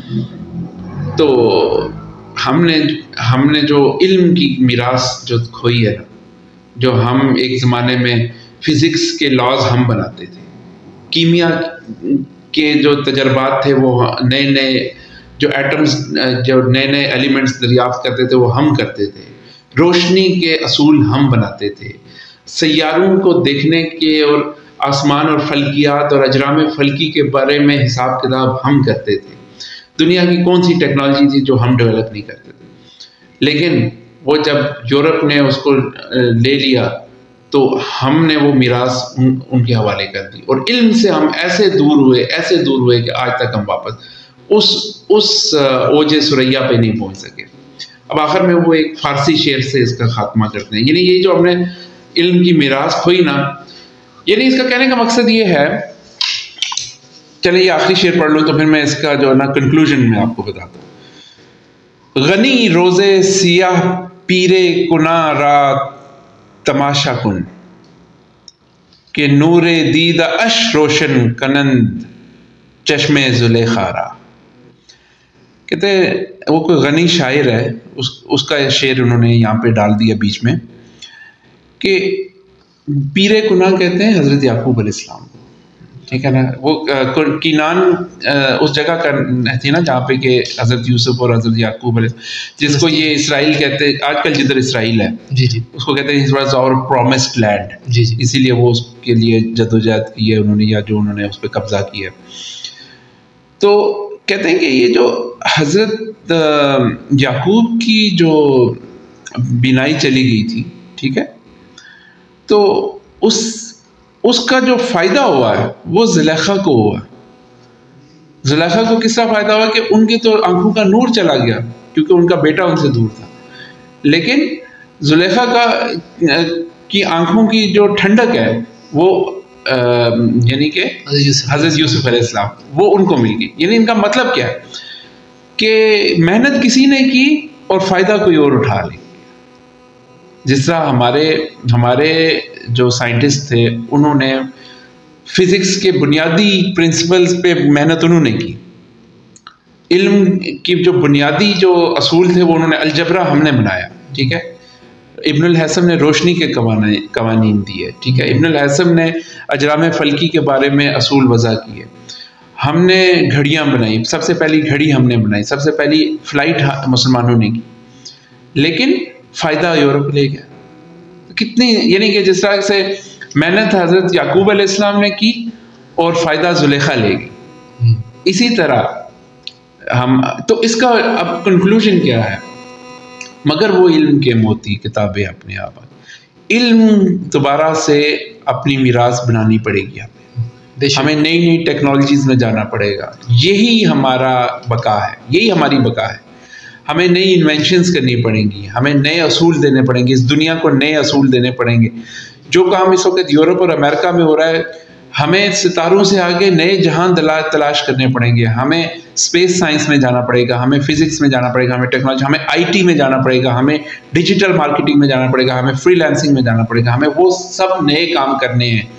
تو ہم نے جو علم کی میراث جو کھوئی ہے نا، جو ہم ایک زمانے میں فزکس کے لاز ہم بناتے تھے، کیمیا کے جو تجربات تھے وہ نئے نئے جو ایٹمز، جو نئے نئے ایلیمنٹس دریافت کرتے تھے وہ ہم کرتے تھے، روشنی کے اصول ہم بناتے تھے، سیاروں کو دیکھنے کے اور آسمان اور فلکیات اور اجرام فلکی کے بارے میں حساب کتاب ہم کرتے تھے. دنیا کی کون سی ٹیکنالوجی تھی جو ہم ڈیولپ نہیں کرتے تھے؟ لیکن وہ جب یورپ نے اس کو لے لیا تو ہم نے وہ میراث ان کے حوالے کر دی، اور علم سے ہم ایسے دور ہوئے کہ آج تک ہم واپس اس اوج ثریا پہ نہیں پہنچ سکے. اب آخر میں وہ ایک فارسی شعر سے اس کا خاتمہ کرتے ہیں. یعنی یہ جو ہم نے علم کی میراث کھوئی نا، یعنی اس کا کہنے کا مقصد یہ ہے، چلے یہ آخری شعر پڑھ لوں تو پھر میں اس کا جو ہے نا کنکلوژن میں آپ کو بتاتا ہوں. غنی روزے سیاہ پیرے کنا رات تماشا کن، کہ نور دید اش روشن کنند چشم زلیخا را. کہتے وہ کوئی غنی شاعر ہے، اس کا شعر انہوں نے یہاں پہ ڈال دیا بیچ میں، کہ پیر کنا کہتے ہیں حضرت یعقوب علیہ السلام کو. ٹھیک ہے نا، وہ کینان اس جگہ کا تھی نا جہاں پہ کہ حضرت یوسف اور حضرت یعقوب علیہ، جس کو یہ اسرائیل کہتے ہیں آج کل جدھر اسرائیل ہے، جی جی اس کو کہتے ہیں it was our promised land. جی جی اسی لیے وہ اس کے لیے جدوجہد کی ہے انہوں نے، یا جو انہوں نے اس پہ قبضہ کیا. تو کہتے ہیں کہ یہ جو حضرت یعقوب کی جو بینائی چلی گئی تھی، ٹھیک ہے، تو اس کا جو فائدہ ہوا ہے وہ زلیخا کو ہوا. زلیخا کو کس طرح فائدہ ہوا کہ ان کی تو آنکھوں کا نور چلا گیا کیونکہ ان کا بیٹا ان سے دور تھا، لیکن زلیخا کی آنکھوں کی جو ٹھنڈک ہے وہ یعنی کہ حضرت یوسف علیہ السلام وہ ان کو مل گئی. یعنی ان کا مطلب کیا ہے کہ محنت کسی نے کی اور فائدہ کوئی اور اٹھا لی. جس طرح ہمارے جو سائنٹسٹ تھے انہوں نے فزکس کے بنیادی پرنسپلز پہ محنت انہوں نے کی، علم کی جو بنیادی جو اصول تھے وہ انہوں نے، الجبرا ہم نے بنایا. ٹھیک ہے، ابن الحسم نے روشنی کے قوانین دیے. ٹھیک ہے، ابن الحسم نے اجرام فلکی کے بارے میں اصول وضع کیے. ہم نے گھڑیاں بنائی، سب سے پہلی گھڑی ہم نے بنائی، سب سے پہلی فلائٹ مسلمانوں نے کی، لیکن فائدہ یورپ لے گیا. کتنی، یعنی کہ جس طرح سے محنت حضرت یعقوب علیہ السلام نے کی اور فائدہ زلیخا لے گئی، اسی طرح ہم تو اس کا اب کنکلوژن کیا ہے؟ مگر وہ علم کے موتی کتابیں اپنے آپ. علم دوبارہ سے اپنی میراث بنانی پڑے گی ہمیں نئی نئی ٹیکنالوجیز میں جانا پڑے گا. یہی ہمارا بقا ہے، یہی ہماری بقا ہے. ہمیں نئی انوینشنز کرنی پڑیں گی، ہمیں نئے اصول دینے پڑیں گے، اس دنیا کو نئے اصول دینے پڑیں گے. جو کام اس وقت یورپ اور امریکہ میں ہو رہا ہے، ہمیں ستاروں سے آگے نئے جہان تلاش کرنے پڑیں گے. ہمیں اسپیس سائنس میں جانا پڑے گا، ہمیں فزکس میں جانا پڑے گا، ہمیں ٹیکنالوجی، ہمیں آئی ٹی میں جانا پڑے گا، ہمیں ڈیجیٹل مارکیٹنگ میں جانا پڑے گا، ہمیں فری لانسنگ میں جانا پڑے گا. ہمیں وہ سب نئے کام کرنے ہیں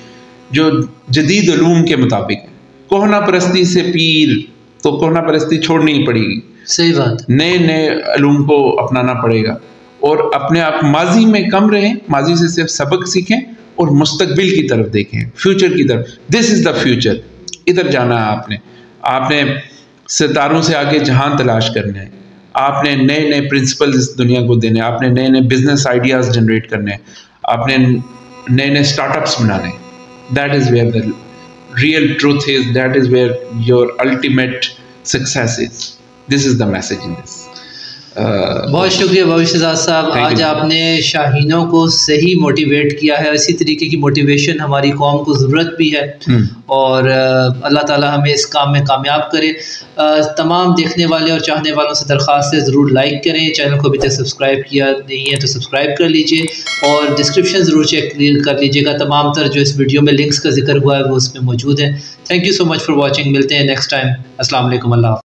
جو جدید علوم کے مطابق ہے. کوہنا پرستی سے پیر تو کوہنا پرستی چھوڑنی ہی پڑے گی. صحیح بات. نئے علوم کو اپنانا پڑے گا اور اپنے آپ ماضی میں کم رہیں, ماضی سے صرف سبق سیکھیں اور مستقبل کی طرف دیکھیں, فیوچر کی طرف. دس از دا فیوچر, ادھر جانا ہے آپ نے ستاروں سے آگے جہان تلاش کرنا ہے, آپ نے نئے پرنسپل اس دنیا کو دینے, آپ نے نئے بزنس آئیڈیاز جنریٹ کرنے, آپ نے نئے اسٹارٹ اپس بنانے. That is where the real truth is, that is where your ultimate success is. This is the message in this. بہت شکریہ بھاوی شہزاد صاحب, آج آپ نے شاہینوں کو صحیح موٹیویٹ کیا ہے. اسی طریقے کی موٹیویشن ہماری قوم کو ضرورت بھی ہے, اور اللہ تعالی ہمیں اس کام میں کامیاب کرے. تمام دیکھنے والے اور چاہنے والوں سے درخواست ہے ضرور لائک کریں, چینل کو ابھی تک سبسکرائب کیا نہیں ہے تو سبسکرائب کر لیجئے, اور ڈسکرپشن ضرور چیک کر لیجئے گا. تمام تر جو اس ویڈیو میں لنکس کا ذکر ہوا ہے وہ اس میں موجود ہیں. Thank you so much for watching. ملتے ہیں نیکسٹ ٹائم. السلام علیکم. اللہ حافظ.